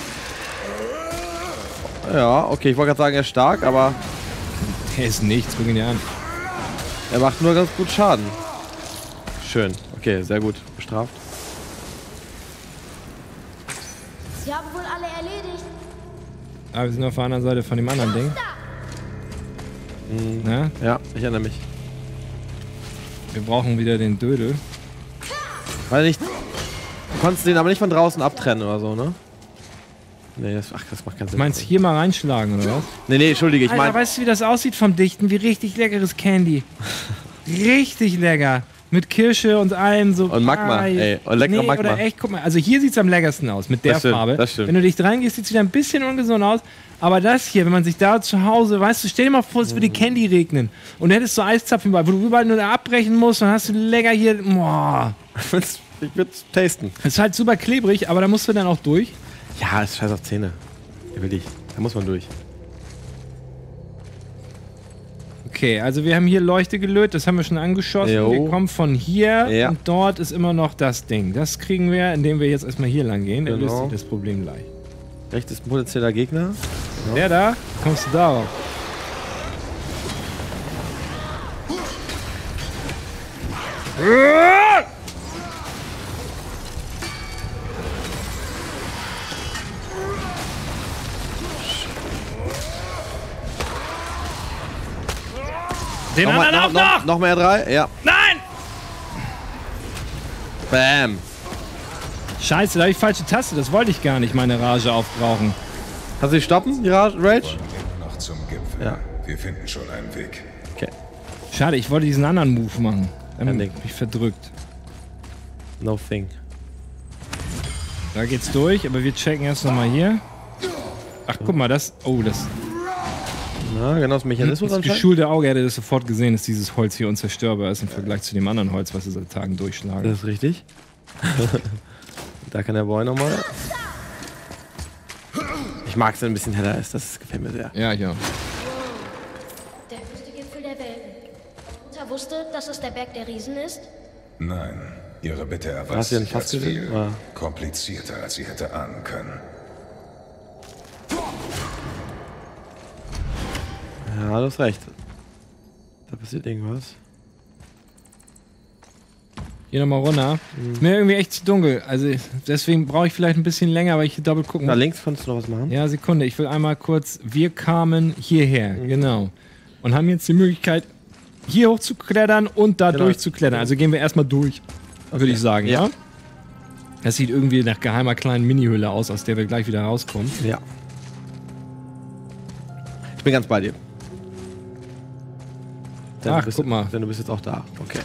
Ja, okay, ich wollte gerade sagen, er ist stark, aber Er ist nichts, guck ihn dir an. er macht nur ganz gut Schaden. Schön. Okay, sehr gut. Bestraft. Sie haben wohl alle erledigt. Ah, wir sind auf der anderen Seite von dem anderen Ding. Na, Ja, ich erinnere mich. wir brauchen wieder den Dödel. Weil nicht. Du konntest den aber nicht von draußen abtrennen oder so, ne? Nee, das, ach, das macht keinen Du Sinn. meinst hier mal reinschlagen, oder was? Nee, nee, entschuldige, ich Alter, meine. weißt du, wie das aussieht vom Dichten? Wie richtig leckeres Candy. Richtig lecker. Mit Kirsche und allem so. Und Magma, geil. ey. Und leckere nee, Magma. Oder echt, guck mal. Also hier sieht es am leckersten aus, mit der Das stimmt, Farbe. das stimmt. Wenn du dich reingehst, sieht es wieder ein bisschen ungesund aus. Aber das hier, wenn man sich da zu Hause, weißt du, stell dir mal vor, es würde Candy regnen. Und du hättest so Eiszapfen überall, wo du überall nur abbrechen musst, dann hast du lecker hier. Boah. Ich würd's tasten. Ist halt super klebrig, aber da musst du dann auch durch. Ja, ist scheiß auf Zähne. Ja, will ich. Da muss man durch. Okay, also wir haben hier Leuchte gelöt, das haben wir schon angeschossen. Jo. Wir kommen von hier Ja. und dort ist immer noch das Ding. Das kriegen wir, indem wir jetzt erstmal hier lang gehen. Dann Genau. löst sich das Problem gleich. Rechts ist ein potenzieller Gegner. Der da, kommst du darauf. Den Nochmal, anderen noch, auch noch, noch! noch mehr drei? Ja. Nein! Bam. Scheiße, da habe ich falsche Taste. Das wollte ich gar nicht, meine Rage aufbrauchen. Kannst du die stoppen, die Ra- Rage? Wollen wir noch zum Gipfel? Ja. Wir finden schon einen Weg. Okay. Schade, ich wollte diesen anderen Move machen. Dann Kein bin Ding. ich verdrückt. No thing. Da geht's durch, aber wir checken erst nochmal hier. Ach, guck mal, das. Oh, das. Na, genau das Mechanismus Das anscheinend. geschulte Auge hätte das sofort gesehen, dass dieses Holz hier unzerstörbar ist im Vergleich zu dem anderen Holz, was wir seit Tagen durchschlagen. Das ist richtig. Da kann der Boy nochmal. Ich mag es, wenn ein bisschen heller ist. Das gefällt mir sehr. Ja, ja. Der höchste Gipfel der Welten. Mutter wusste, dass es der Berg der Riesen ist? Nein, Ihre Bitte Hast erweist du den sich als fast gesehen? viel Ja. komplizierter, als sie hätte ahnen können. Ja, du hast recht. Da passiert irgendwas. Hier nochmal runter. Ist mir irgendwie echt zu dunkel. Also deswegen brauche ich vielleicht ein bisschen länger, weil ich hier doppelt gucken Da muss. links konntest du noch was machen. Ja, Sekunde. Ich will einmal kurz. Wir kamen hierher, Mhm. genau. Und haben jetzt die Möglichkeit, hier hoch zu klettern und da Genau. durchzuklettern. Also gehen wir erstmal durch, würde ich sagen, ja. Ja. Das sieht irgendwie nach geheimer kleinen Mini-Höhle aus, aus der wir gleich wieder rauskommen. Ja. Ich bin ganz bei dir. Denn Ach, du bist, guck mal. Denn du bist jetzt auch da. Okay.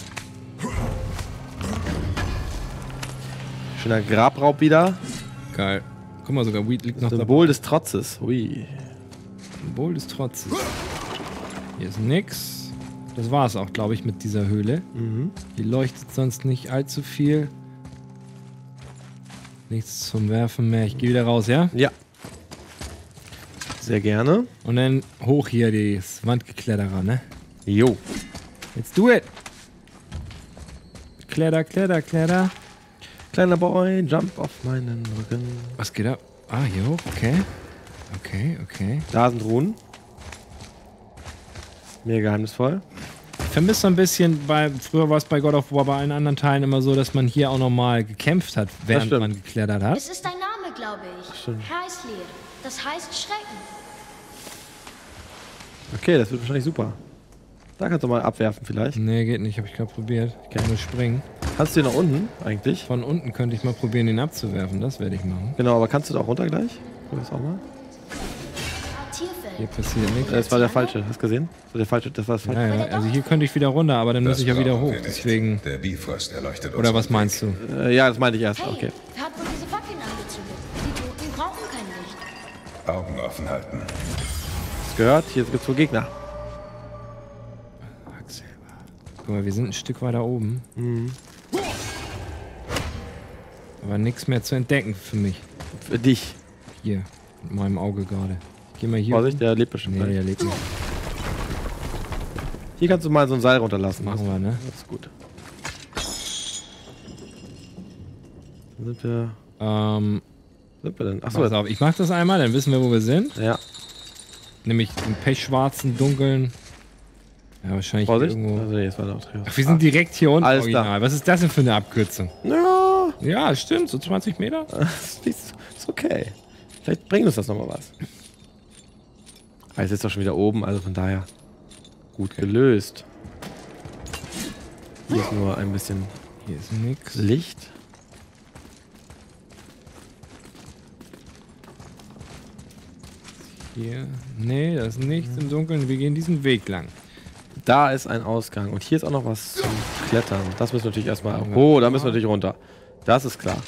Schöner Grabraub wieder. Geil. Guck mal, sogar Weed liegt noch Symbol des Trotzes. Ui. Symbol des Trotzes. Hier ist nix. Das war es auch, glaube ich, mit dieser Höhle. Mhm. Die leuchtet sonst nicht allzu viel. Nichts zum Werfen mehr. Ich gehe wieder raus, ja? Ja. Sehr gerne. Und dann hoch hier das Wandgekletterer, ne? Jo. Let's do it! Kletter, kletter, kletter. Kleiner Boy, jump auf meinen Rücken. Was geht ab? Ah, hier hoch, okay. Okay, okay. Da sind Runen. Mega geheimnisvoll. Ich vermisse so ein bisschen, bei, früher war es bei God of War bei allen anderen Teilen immer so, dass man hier auch nochmal gekämpft hat, während stimmt. man geklettert hat. Es ist ein Name, glaube ich. Stimmt. Kreislir. Das heißt Schrecken. Okay, das wird wahrscheinlich super. Da kannst du mal abwerfen vielleicht. Nee, geht nicht, habe ich gerade probiert. Ich kann nur springen. Kannst du den nach unten eigentlich? Von unten könnte ich mal probieren, den abzuwerfen. Das werde ich machen. Genau, aber kannst du da auch runter gleich? Probier das auch mal. Tierfell. Hier passiert nichts. Äh, Das war der falsche, hast du gesehen? Das war der falsche, das war das falsche. Ja, ja, also hier könnte ich wieder runter, aber dann muss ich ja wieder brauchen hoch. wir nicht. Deswegen. Der Bifrost erleuchtet uns. Oder was den meinst du? Äh, ja, das meinte ich erst. Hey, Okay. wer hat wohl diese Fackeln angezündet? Die Toten brauchen kein Licht. Weg. Augen offen halten. Das gehört, hier gibt es wohl Gegner. Guck mal, wir sind ein Stück weiter oben. Mhm. Aber nichts mehr zu entdecken für mich. Für dich. Hier, mit meinem Auge gerade. Ich geh mal hier. Vorsicht, der lebt bestimmt Nee, gleich. der lebt nicht. Hier kannst du mal so ein Seil runterlassen. Machen wir, ne? Das ist gut. Wo sind wir? Ähm, Wo sind wir denn? Achso, pass auf, ich mach das einmal, dann wissen wir, wo wir sind. ja. Nämlich im pechschwarzen, dunklen. Ja, wahrscheinlich Vorsicht. irgendwo. Also, nee, jetzt war der Auftrag. Ach, wir sind direkt hier unten. Alles klar. Original. Was ist das denn für eine Abkürzung? Ja, Ja, stimmt, so zwanzig Meter. ist, ist okay. Vielleicht bringt uns das nochmal was. Ah, jetzt ist doch schon wieder oben, also von daher gut gelöst. Hier ist nur ein bisschen Hier ist nix. Licht. Hier. Nee, da ist nichts im Dunkeln. Wir gehen diesen Weg lang. Da ist ein Ausgang. Und hier ist auch noch was zum Klettern. Das müssen wir natürlich erstmal. Oh, da müssen wir natürlich runter. Das ist klar.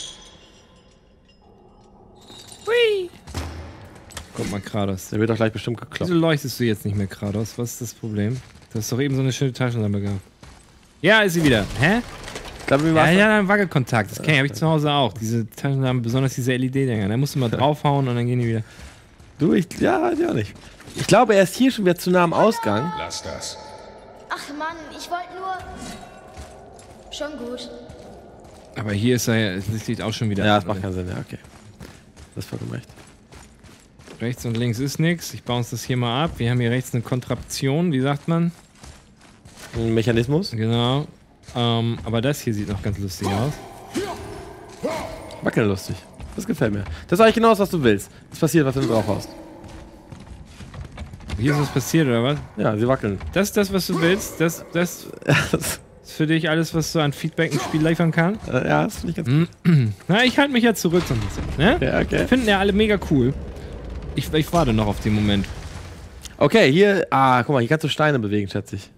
Hui! Guck mal, Kratos. Der wird doch gleich bestimmt geklopft. Wieso leuchtest du jetzt nicht mehr, Kratos? Was ist das Problem? Du hast doch eben so eine schöne Taschenlampe gehabt. Ja, ist sie wieder. Hä? Ich glaube, wir Ja, waren. ja, ein Wackelkontakt. Das kenne ich, habe ich zu Hause auch. Diese Taschenlampen, besonders diese L E D-Dinger. Da musst du mal draufhauen und dann gehen die wieder. Du, ich. Ja, weiß ich auch nicht. Ich glaube, er ist hier schon wieder zu nah am Ausgang. Lass das. Ach Mann, ich wollte nur... Schon gut. Aber hier ist er ja, das liegt auch schon wieder. Ja, das macht keinen Sinn. Ja, okay. Das ist vollkommen recht. Rechts und links ist nichts. Ich bounce das hier mal ab. Wir haben hier rechts eine Kontraktion, wie sagt man? Ein Mechanismus. Genau. Ähm, aber das hier sieht noch ganz lustig aus. Wackeln lustig. Das gefällt mir. Das ist eigentlich genau das, was du willst. Das passiert, was du drauf haust. Hier ist was passiert, oder was? Ja, sie wackeln. Das ist das, was du willst? Das, das Das- ist für dich alles, was du an Feedback im Spiel liefern kann? äh, ja, das finde ich ganz gut. Na, ich halte mich ja zurück so ein bisschen. Ne? Ja, okay. Finden ja alle mega cool. Ich, ich warte noch auf den Moment. Okay, hier. Ah, guck mal, hier kannst du Steine bewegen, schätze ich.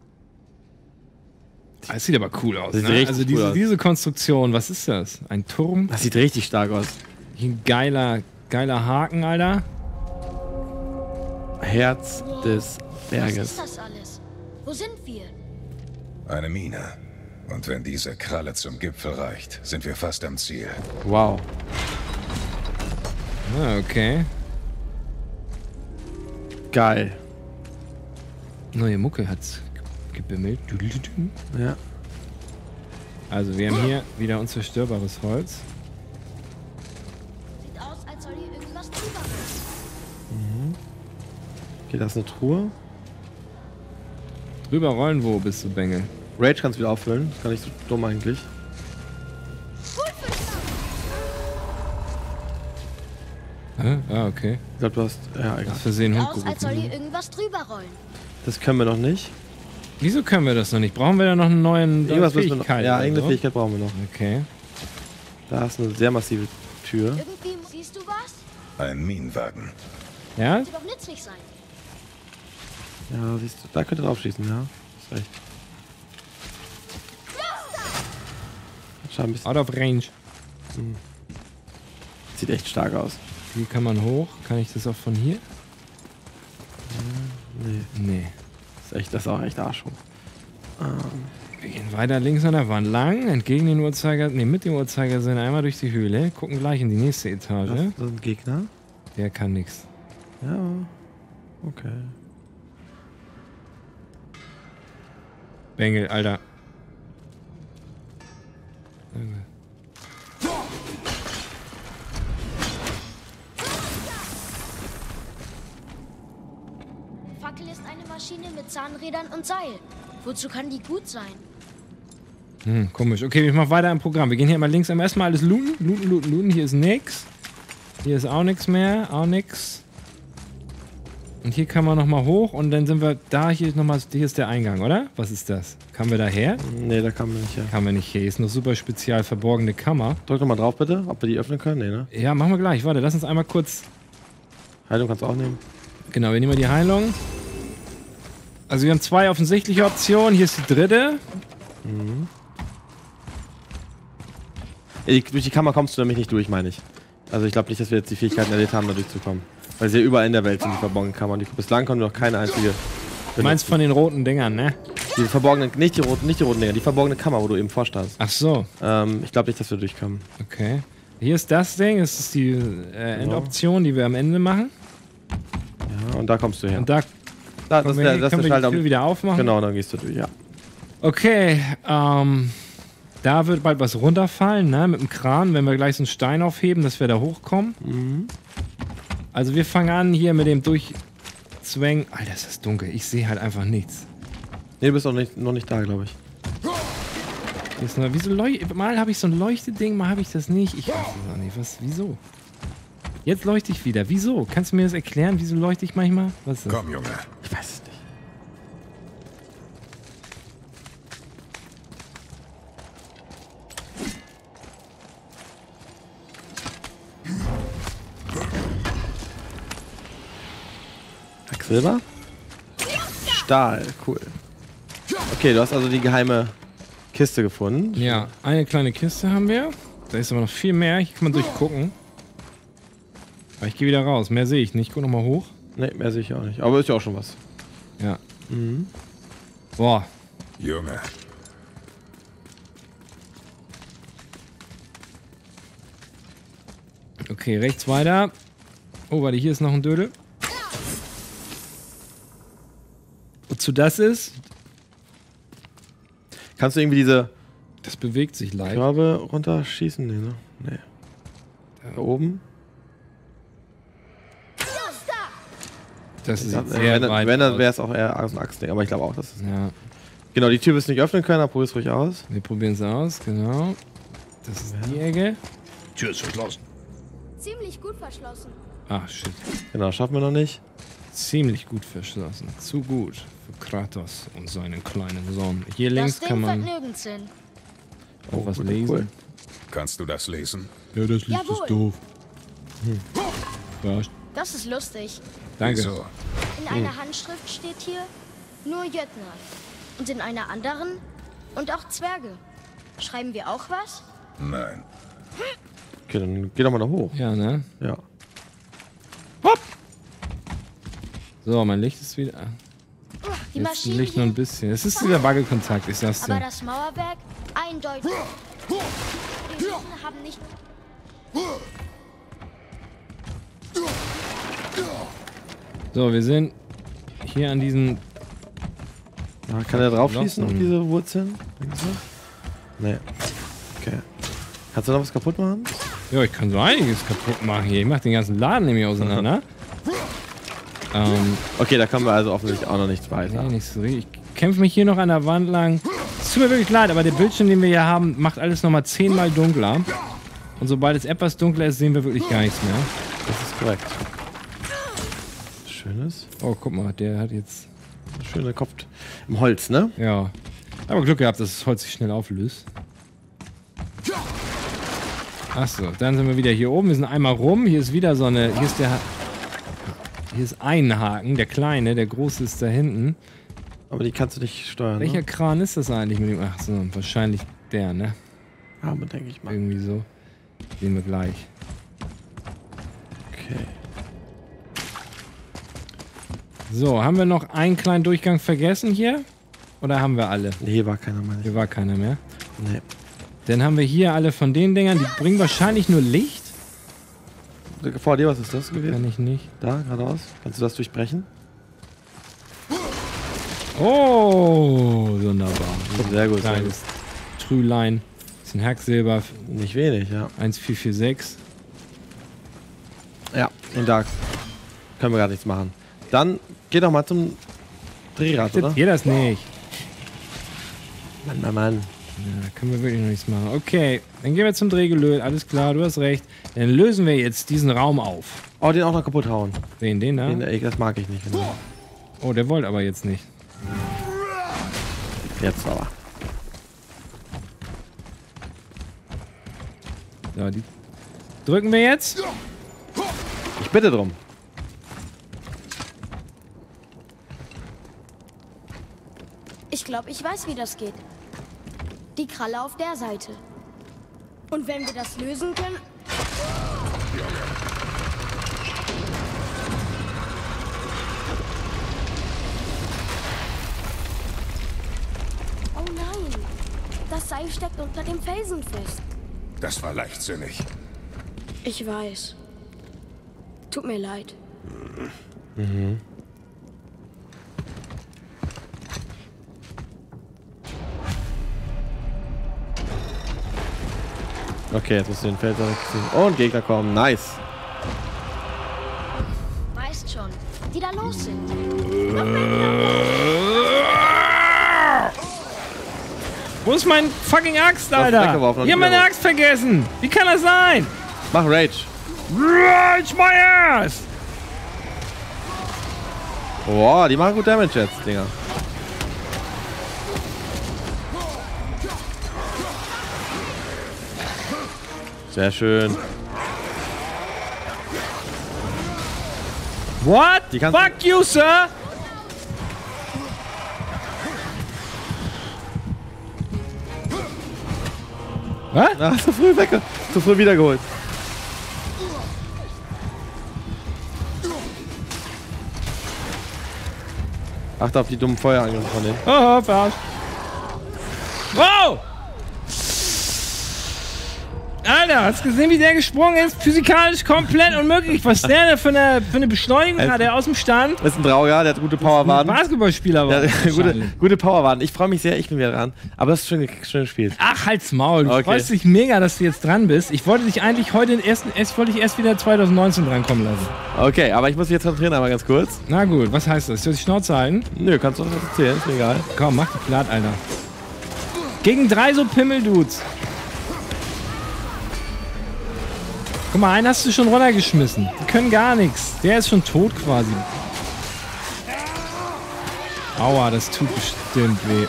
Das sieht aber cool aus, Das sieht ne? richtig Also cool diese, aus. diese Konstruktion, was ist das? Ein Turm? Das sieht richtig stark aus. Hier ein geiler, geiler Haken, Alter. Herz des Was Berges. ist das alles? Wo sind wir? Eine Mine. Und wenn diese Kralle zum Gipfel reicht, sind wir fast am Ziel. Wow. Ah, okay. Geil. Neue Mucke hat's gebimmelt. Ja. Also wir haben hier wieder unzerstörbares Holz. Sieht aus, als soll hier irgendwas drüber sein. Okay, das ist eine Truhe. Drüber rollen wo bist du, Bengel? Rage kannst du wieder auffüllen. Das ist gar nicht so dumm eigentlich. Hä? Ah, okay. Ich glaube, du hast. Ja, egal. Aus Versehen Sieht Hund aus, als soll hier gerufen. irgendwas drüber rollen. Das können wir noch nicht. Wieso können wir das noch nicht? Brauchen wir da noch einen neuen Irgendwas müssen wir noch. Fähigkeit? Ja, oder irgendeine so? Fähigkeit brauchen wir noch. Okay. Da ist eine sehr massive Tür. Irgendwie siehst du was? Ein Minenwagen. Ja? Sieht doch nützlich sein. Ja, siehst du. Da könnt ihr drauf schießen, ja. Ist recht. Schau ein bisschen. Out of range. Sieht echt stark aus. Hier kann man hoch. Kann ich das auch von hier? Nee. Nee. Das ist, echt, das ist auch echt arschhoch. Ähm. Wir gehen weiter links an der Wand lang, entgegen den Uhrzeiger, nee, mit dem Uhrzeigersinn einmal durch die Höhle, gucken gleich in die nächste Etage. Das ist ein Gegner? Der kann nix. Ja. Okay. Bengel, Alter. Fackel ist eine Maschine mit Zahnrädern und Seil. Wozu kann die gut sein? Hm, komisch. Okay, ich mach weiter im Programm. Wir gehen hier mal links. Am ersten Mal alles looten. Looten, looten, looten. Hier ist nix. Hier ist auch nichts mehr. Auch nix. Und hier kann man nochmal hoch und dann sind wir da. Hier ist nochmal, hier ist der Eingang, oder? Was ist das? Kamen wir da her? Nee, da kann man nicht her. Kamen wir nicht her. Hier ist noch super spezial verborgene Kammer. Drück doch mal drauf bitte, ob wir die öffnen können. Nee, ne? Ja, machen wir gleich. Warte, lass uns einmal kurz. Heilung kannst du auch nehmen. Genau, wir nehmen die Heilung. Also wir haben zwei offensichtliche Optionen. Hier ist die dritte. Mhm. Ey, durch die Kammer kommst du nämlich nicht durch, meine ich. Also ich glaube nicht, dass wir jetzt die Fähigkeiten erlebt haben, da durchzukommen. Weil sie ja überall in der Welt sind, die verborgenen Kammern. Die, bislang konnten wir noch keine einzige... Du meinst von den roten Dingern, ne? Die verborgenen, nicht die roten, nicht die roten Dinger, die verborgene Kammer, wo du eben vorstandst. Ach so. Ähm, ich glaube nicht, dass wir durchkommen. Okay. Hier ist das Ding, das ist die äh, Endoption, die wir am Ende machen. Ja, und da kommst du her. Und da da, können das wir, wär, das können ist wir halt die Tür am, wieder aufmachen. Genau, dann gehst du durch, ja. Okay, ähm, da wird bald was runterfallen, ne? Mit dem Kran, wenn wir gleich so einen Stein aufheben, dass wir da hochkommen. Mhm. Also wir fangen an hier mit dem Durchzwängen. Alter, ist das dunkel. Ich sehe halt einfach nichts. Nee, du bist noch nicht, noch nicht da, glaube ich. Hier ist noch, wieso leucht, mal habe ich so ein Leuchteding, mal habe ich das nicht. Ich weiß es auch nicht. Was, wieso? Jetzt leuchte ich wieder. Wieso? Kannst du mir das erklären? Wieso leuchte ich manchmal? Was ist das? Komm, Junge. Ich weiß es nicht. Silber? Stahl, cool. Okay, du hast also die geheime Kiste gefunden. Ja, eine kleine Kiste haben wir. Da ist aber noch viel mehr. Hier kann man durchgucken. Aber ich gehe wieder raus. Mehr sehe ich nicht. Guck nochmal hoch. Ne, mehr sehe ich auch nicht. Aber ist ja auch schon was. Ja. Mhm. Boah. Junge. Okay, rechts weiter. Oh, warte, hier ist noch ein Dödel. Wozu das ist? Kannst du irgendwie diese Das bewegt sich leicht. Körbe runterschießen? Nee, ne? Nee. Da oben? Das ist Ja, jetzt sehr wenn weit wenn dann aus. wäre es auch eher aus dem Achsding, aber ich glaube auch, dass es. Ja, Genau, die Tür wirst du nicht öffnen können, aber probier es ruhig aus. wir probieren es aus, genau. Das ist die Ecke. Tür ist verschlossen. Ziemlich gut verschlossen. Ach, shit. Genau, schaffen wir noch nicht. Ziemlich gut verschlossen. Zu gut für Kratos und seinen kleinen Sohn. Hier Das links Ding kann führt man nirgends hin. auch was gut, lesen. cool. Kannst du das lesen? Ja, das Licht Jawohl. ist doof. Hm. Ja, Das ist lustig. danke. Wieso? In einer Handschrift steht hier nur Jötner. Und in einer anderen und auch Zwerge. Schreiben wir auch was? Nein. Okay, dann geh doch mal da hoch. Ja, ne? Ja. So, mein Licht ist wieder. Die Jetzt Maschine Licht nur ein hier. bisschen. Es ist dieser Wackelkontakt, ich sag's Aber dir. das Mauerwerk eindeutig. Die Riesen haben nicht... So, wir sind hier an diesen. Ja, kann er drauf schießen auf Lassen. diese Wurzeln? Denkst du? Nee. Okay. Kannst du noch was kaputt machen? Ja, ich kann so einiges kaputt machen hier. Ich mach den ganzen Laden nämlich auseinander. ähm, Okay, da kommen wir also offensichtlich auch noch nichts weiter. nee, nicht so richtig. Ich kämpfe mich hier noch an der Wand lang. Es tut mir wirklich leid, aber der Bildschirm, den wir hier haben, macht alles nochmal zehnmal dunkler. Und sobald es etwas dunkler ist, sehen wir wirklich gar nichts mehr. Das ist korrekt. Schönes. Oh, guck mal, der hat jetzt. Schöner Kopf im Holz, ne? Ja. Aber Glück gehabt, dass das Holz sich schnell auflöst. Achso, dann sind wir wieder hier oben. Wir sind einmal rum. Hier ist wieder so eine. Hier ist der. Hier ist ein Haken, der kleine, der große ist da hinten. Aber die kannst du nicht steuern. Welcher Ne? Kran ist das eigentlich mit dem. Ach so, wahrscheinlich der, ne? Aber denke ich mal. Irgendwie so. Sehen wir gleich. Okay. So, haben wir noch einen kleinen Durchgang vergessen hier? Oder haben wir alle? Nee, hier war keiner, meine ich. Hier war keiner mehr. Nee. Dann haben wir hier alle von den Dingern, die bringen wahrscheinlich nur Licht. Vor dir, was ist das gewesen? Kann ich nicht. Da, geradeaus. Kannst du das durchbrechen? Oh, wunderbar. Sehr gut. Sehr gut. Kleines Trülein. Bisschen Hacksilber. Nicht wenig, ja. eins vier vier sechs. Ja, und da können wir gar nichts machen. Dann geh doch mal zum Drehrad, oder? Geht das nicht? Mann, Mann, Mann. Ja, da können wir wirklich noch nichts machen. Okay, dann gehen wir zum Drehgelöt. Alles klar, du hast recht. Dann lösen wir jetzt diesen Raum auf. Oh, den auch noch kaputt hauen. Den, den da? Den, ey, das mag ich nicht. Genau. Oh, der wollte aber jetzt nicht. Jetzt aber. So, die drücken wir jetzt. Ich bitte drum. Ich glaube, ich weiß, wie das geht. Die Kralle auf der Seite. Und wenn wir das lösen können... Oh nein! Das Seil steckt unter dem Felsen fest. Das war leichtsinnig. Ich weiß. Tut mir leid. Mhm. Okay, jetzt musst du den Feld ziehen. Und Gegner kommen. Nice. Weißt schon, die da los sind. Wo ist mein fucking Axt, Du hast Alter? weggeworfen und Ich hab meine wieder- Axt vergessen. Wie kann das sein? Mach Rage. Rage my ass! Boah, die machen gut Damage jetzt, Dinger. Sehr schön. What? Die kannst- Fuck you, sir! Was? Ah, zu früh weg. Zu früh wiedergeholt. Achte auf die dummen Feuerangriffe von denen. Oh, verarscht. Wow! Alter, hast du gesehen, wie der gesprungen ist? Physikalisch komplett unmöglich. Was der da für eine, für eine Beschleunigung Also- hat, der aus dem Stand? Das ist ein Drauger, der hat gute Powerwaden. Basketballspieler war. Der hat gute, gute Powerwaden. Ich freue mich sehr, ich bin wieder dran. Aber das ist schön, schön gespielt. Ach, halt's Maul. Du Okay. freust dich mega, dass du jetzt dran bist. Ich wollte dich eigentlich heute erst, erst, wollte ich erst wieder zwanzig neunzehn drankommen lassen. Okay, aber ich muss mich jetzt konzentrieren, einmal ganz kurz. Na gut, was heißt das? Soll ich die Schnauze halten? Nö, kannst du was erzählen, ist mir egal. Komm, mach die platt, Alter. Gegen drei so Pimmeldudes. Guck mal, einen hast du schon runtergeschmissen. Die können gar nichts. Der ist schon tot quasi. Aua, das tut bestimmt weh.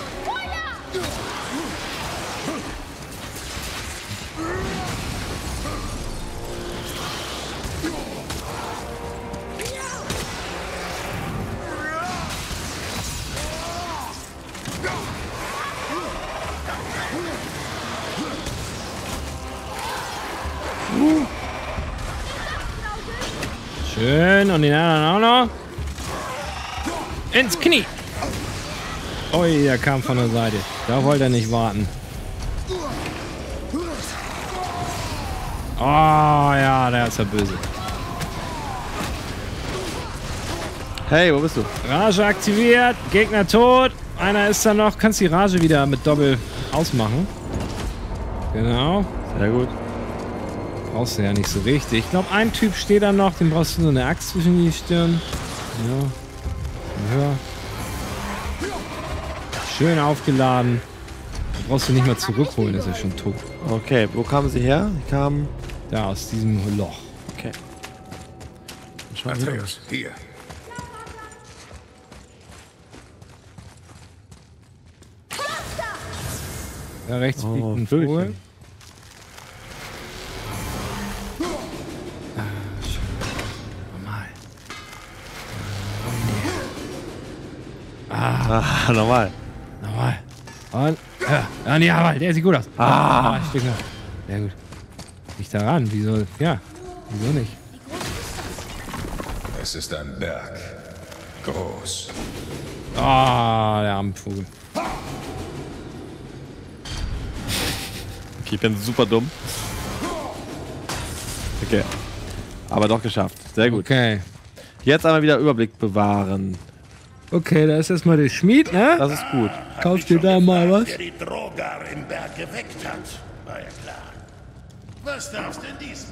Schön, und den anderen auch noch. Ins Knie. Ui, der kam von der Seite. Da wollte er nicht warten. Oh, ja, der ist ja böse. Hey, wo bist du? Rage aktiviert, Gegner tot. Einer ist da noch. Kannst die Rage wieder mit Doppel ausmachen. Genau. Sehr gut. Brauchst du ja nicht so richtig. Ich glaube, ein Typ steht da noch. Den brauchst du so eine Axt zwischen die Stirn. Ja. Höher. Schön aufgeladen. Da brauchst du nicht mal zurückholen, ist ja schon tot. Okay, wo kamen sie her? Die kamen... Da, aus diesem Loch. Okay. Schau mal hier. Atreus, hier. Da rechts Oh, fliegt ein Vögelchen. Vogel. Ah, normal. Nochmal. Und, ja, ja, nee, aber der sieht gut aus. Ah. ein Stück noch. Sehr gut. Nicht daran, wieso, ja, wieso nicht? Es ist ein Berg. Groß. Ah, der arme Vogel. Okay, ich bin super dumm. Okay. Aber doch geschafft. Sehr gut. Okay. Jetzt einmal wieder Überblick bewahren. Okay, da ist erstmal der Schmied, ne? Das ist gut. Kauf dir da mal was. Der die Drogar im Berg geweckt hat, war ja klar. Was darfst denn diesen?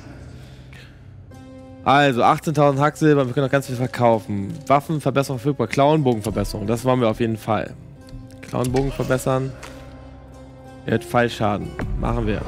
Also, achtzehntausend Hacksilber, wir können noch ganz viel verkaufen. Waffenverbesserung verfügbar, Klauenbogenverbesserung, das wollen wir auf jeden Fall. Klauenbogen verbessern. Er hat Fallschaden. Machen wir.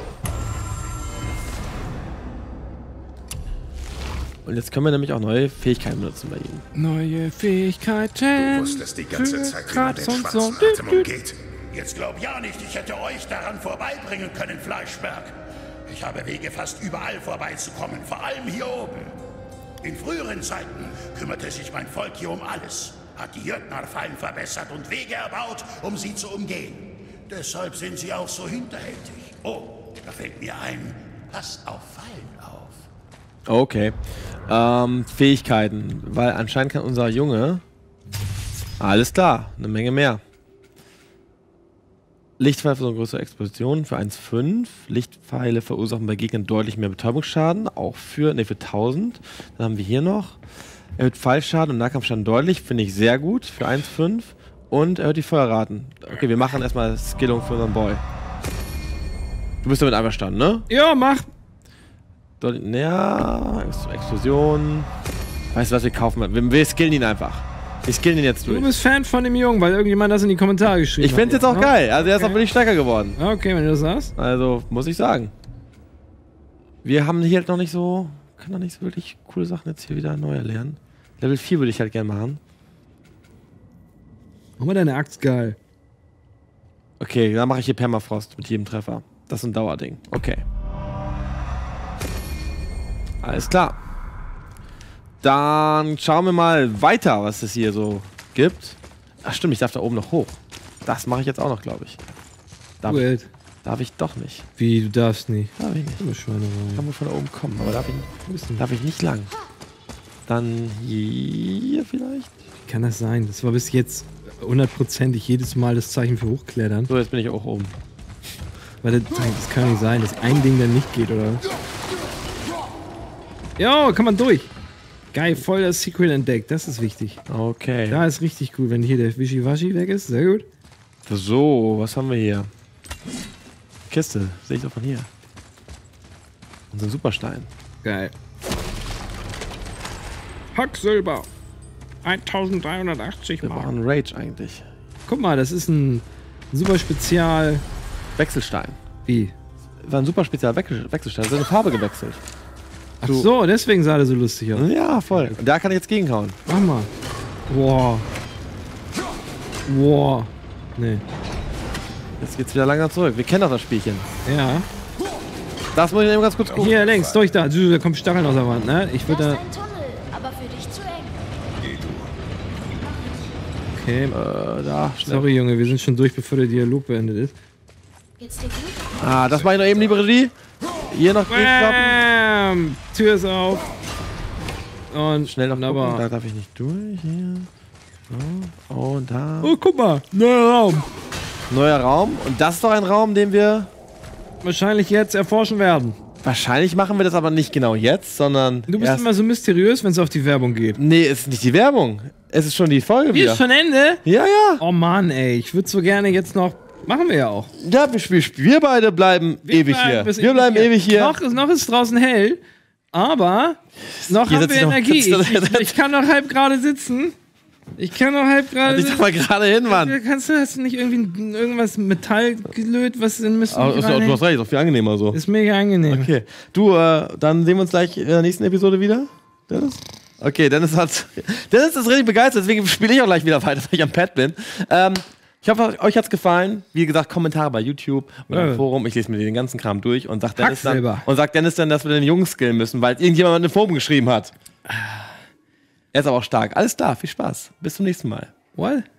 Und jetzt können wir nämlich auch neue Fähigkeiten benutzen bei ihm. Neue Fähigkeiten. Du wusstest die ganze Zeit, wie man den und schwarzen so. Atem umgeht. Jetzt glaub ja nicht, ich hätte euch daran vorbeibringen können, Fleischberg. Ich habe Wege fast überall vorbeizukommen, vor allem hier oben. In früheren Zeiten kümmerte sich mein Volk hier um alles, hat die Jötnar-Fallen verbessert und Wege erbaut, um sie zu umgehen. Deshalb sind sie auch so hinterhältig. Oh, da fällt mir ein, passt auf Fallen auf. Okay. Ähm, Fähigkeiten. Weil anscheinend kann unser Junge... Alles klar, eine Menge mehr. Lichtpfeile für so eine größere Explosion für eins Komma fünf. Lichtpfeile verursachen bei Gegnern deutlich mehr Betäubungsschaden. Auch für, ne, für tausend. Dann haben wir hier noch. Erhöht Fallschaden und Nahkampfschaden deutlich. Finde ich sehr gut. Für eins Komma fünf. Und erhöht die Feuerraten. Okay, wir machen erstmal Skillung für unseren Boy. Du bist damit einverstanden, ne? Ja, mach. Deutlich, ja, Explosion. Weißt du was, wir kaufen? Wir, wir skillen ihn einfach. Wir skillen ihn jetzt durch. Du bist Fan von dem Jungen, weil irgendjemand das in die Kommentare geschrieben Ich finde es jetzt auch hat. geil. Also er ist Okay. auch wirklich stärker geworden. Okay, wenn du das sagst. Also, muss ich sagen. Wir haben hier halt noch nicht so, können noch nicht so wirklich coole Sachen jetzt hier wieder neu erlernen. Level vier würde ich halt gerne machen. Mach mal deine Axt geil. Okay, dann mache ich hier Permafrost mit jedem Treffer. Das ist ein Dauerding. Okay. Alles klar. Dann schauen wir mal weiter, was es hier so gibt. Ach stimmt, ich darf da oben noch hoch. Das mache ich jetzt auch noch, glaube ich. Darf, ich. Wait. darf ich doch nicht. Wie, du darfst nicht. Darf ich nicht. Du Schweinerei. Kann wohl von da oben kommen, aber darf ich nicht. Wo bist du? Darf ich nicht lang. Dann hier vielleicht. Wie kann das sein? Das war bis jetzt hundertprozentig jedes Mal das Zeichen für Hochklettern. So, jetzt bin ich auch oben. Weil das, das kann nicht sein, dass ein Ding dann nicht geht, oder? Jo, kann man durch. Geil, voll das Secret entdeckt. Das ist wichtig. Okay. Da ist richtig gut, wenn hier der Wischiwaschi weg ist. Sehr gut. So, was haben wir hier? Kiste, sehe ich doch von hier. Unser Superstein. Geil. Hacksilber. eintausenddreihundertachtzig Wir Mark. brauchen Rage eigentlich. Guck mal, das ist ein super Spezial. Wechselstein. Wie? War ein super speziell Wechsel Wechselstein. Das ist eine Farbe gewechselt. Ach Du- so, deswegen sah der so lustig aus. Ja, voll. Und da kann ich jetzt gegenhauen. Mach mal. Wow. Wow. Nee. Jetzt geht's wieder langsam zurück. Wir kennen doch das Spielchen. Ja. Das muss ich eben ganz kurz gucken. Hier längs, durch da. Da kommt Stacheln aus der Wand, ne? Ich Das würde ist da. ein Tunnel, aber für dich zu eng. Geh du. Okay. Äh, da, schnell. Sorry, Junge, wir sind schon durch, bevor der Dialog beendet ist. Geht's dir gut? Ah, das mache ich noch eben, liebe Regie. Hier noch gegenklappen. Bam! Tür ist auf. Und Schnell noch gucken. Da wunderbar. darf ich nicht durch. Hier. So. Und da. Oh, guck mal. Neuer Raum. Neuer Raum. Und das ist doch ein Raum, den wir... Wahrscheinlich jetzt erforschen werden. Wahrscheinlich machen wir das aber nicht genau jetzt, sondern... Du bist erst immer so mysteriös, wenn es auf die Werbung geht. Nee, es ist nicht die Werbung. Es ist schon die Folge Wie wieder. ist schon Ende? Ja, ja. Oh Mann, ey. Ich würde so gerne jetzt noch. Machen wir ja auch. Ja, wir, wir, wir beide bleiben Wir ewig bleiben hier. bis Wir bleiben ewig hier. Noch, ist- noch ist es draußen hell, aber noch Hier haben sitzt wir noch- Energie. Ich, sitzt noch- ich, ich kann noch halb gerade sitzen. Ich kann noch halb gerade Ich sag sitzen. mal gerade hin, Mann. Kannst du, hast du nicht irgendwie ein- irgendwas Metall gelöt, was in müssen? Aber, ist, du hast recht, ist auch viel angenehmer so. Ist mega angenehm. Okay. Du, äh, dann sehen wir uns gleich in der nächsten Episode wieder. Dennis? Okay, Dennis hat. Dennis ist richtig begeistert, deswegen spiele ich auch gleich wieder weiter, weil ich am Pad bin. Ähm, ich hoffe, euch hat's gefallen. Wie gesagt, Kommentare bei YouTube oder Ja. im Forum. Ich lese mir den ganzen Kram durch und sag Dennis dann, Hacksilber. und sag Dennis dann, dass wir den Jungs skillen müssen, weil irgendjemand in den Forum geschrieben hat. Er ist aber auch stark. Alles klar, viel Spaß. Bis zum nächsten Mal. What?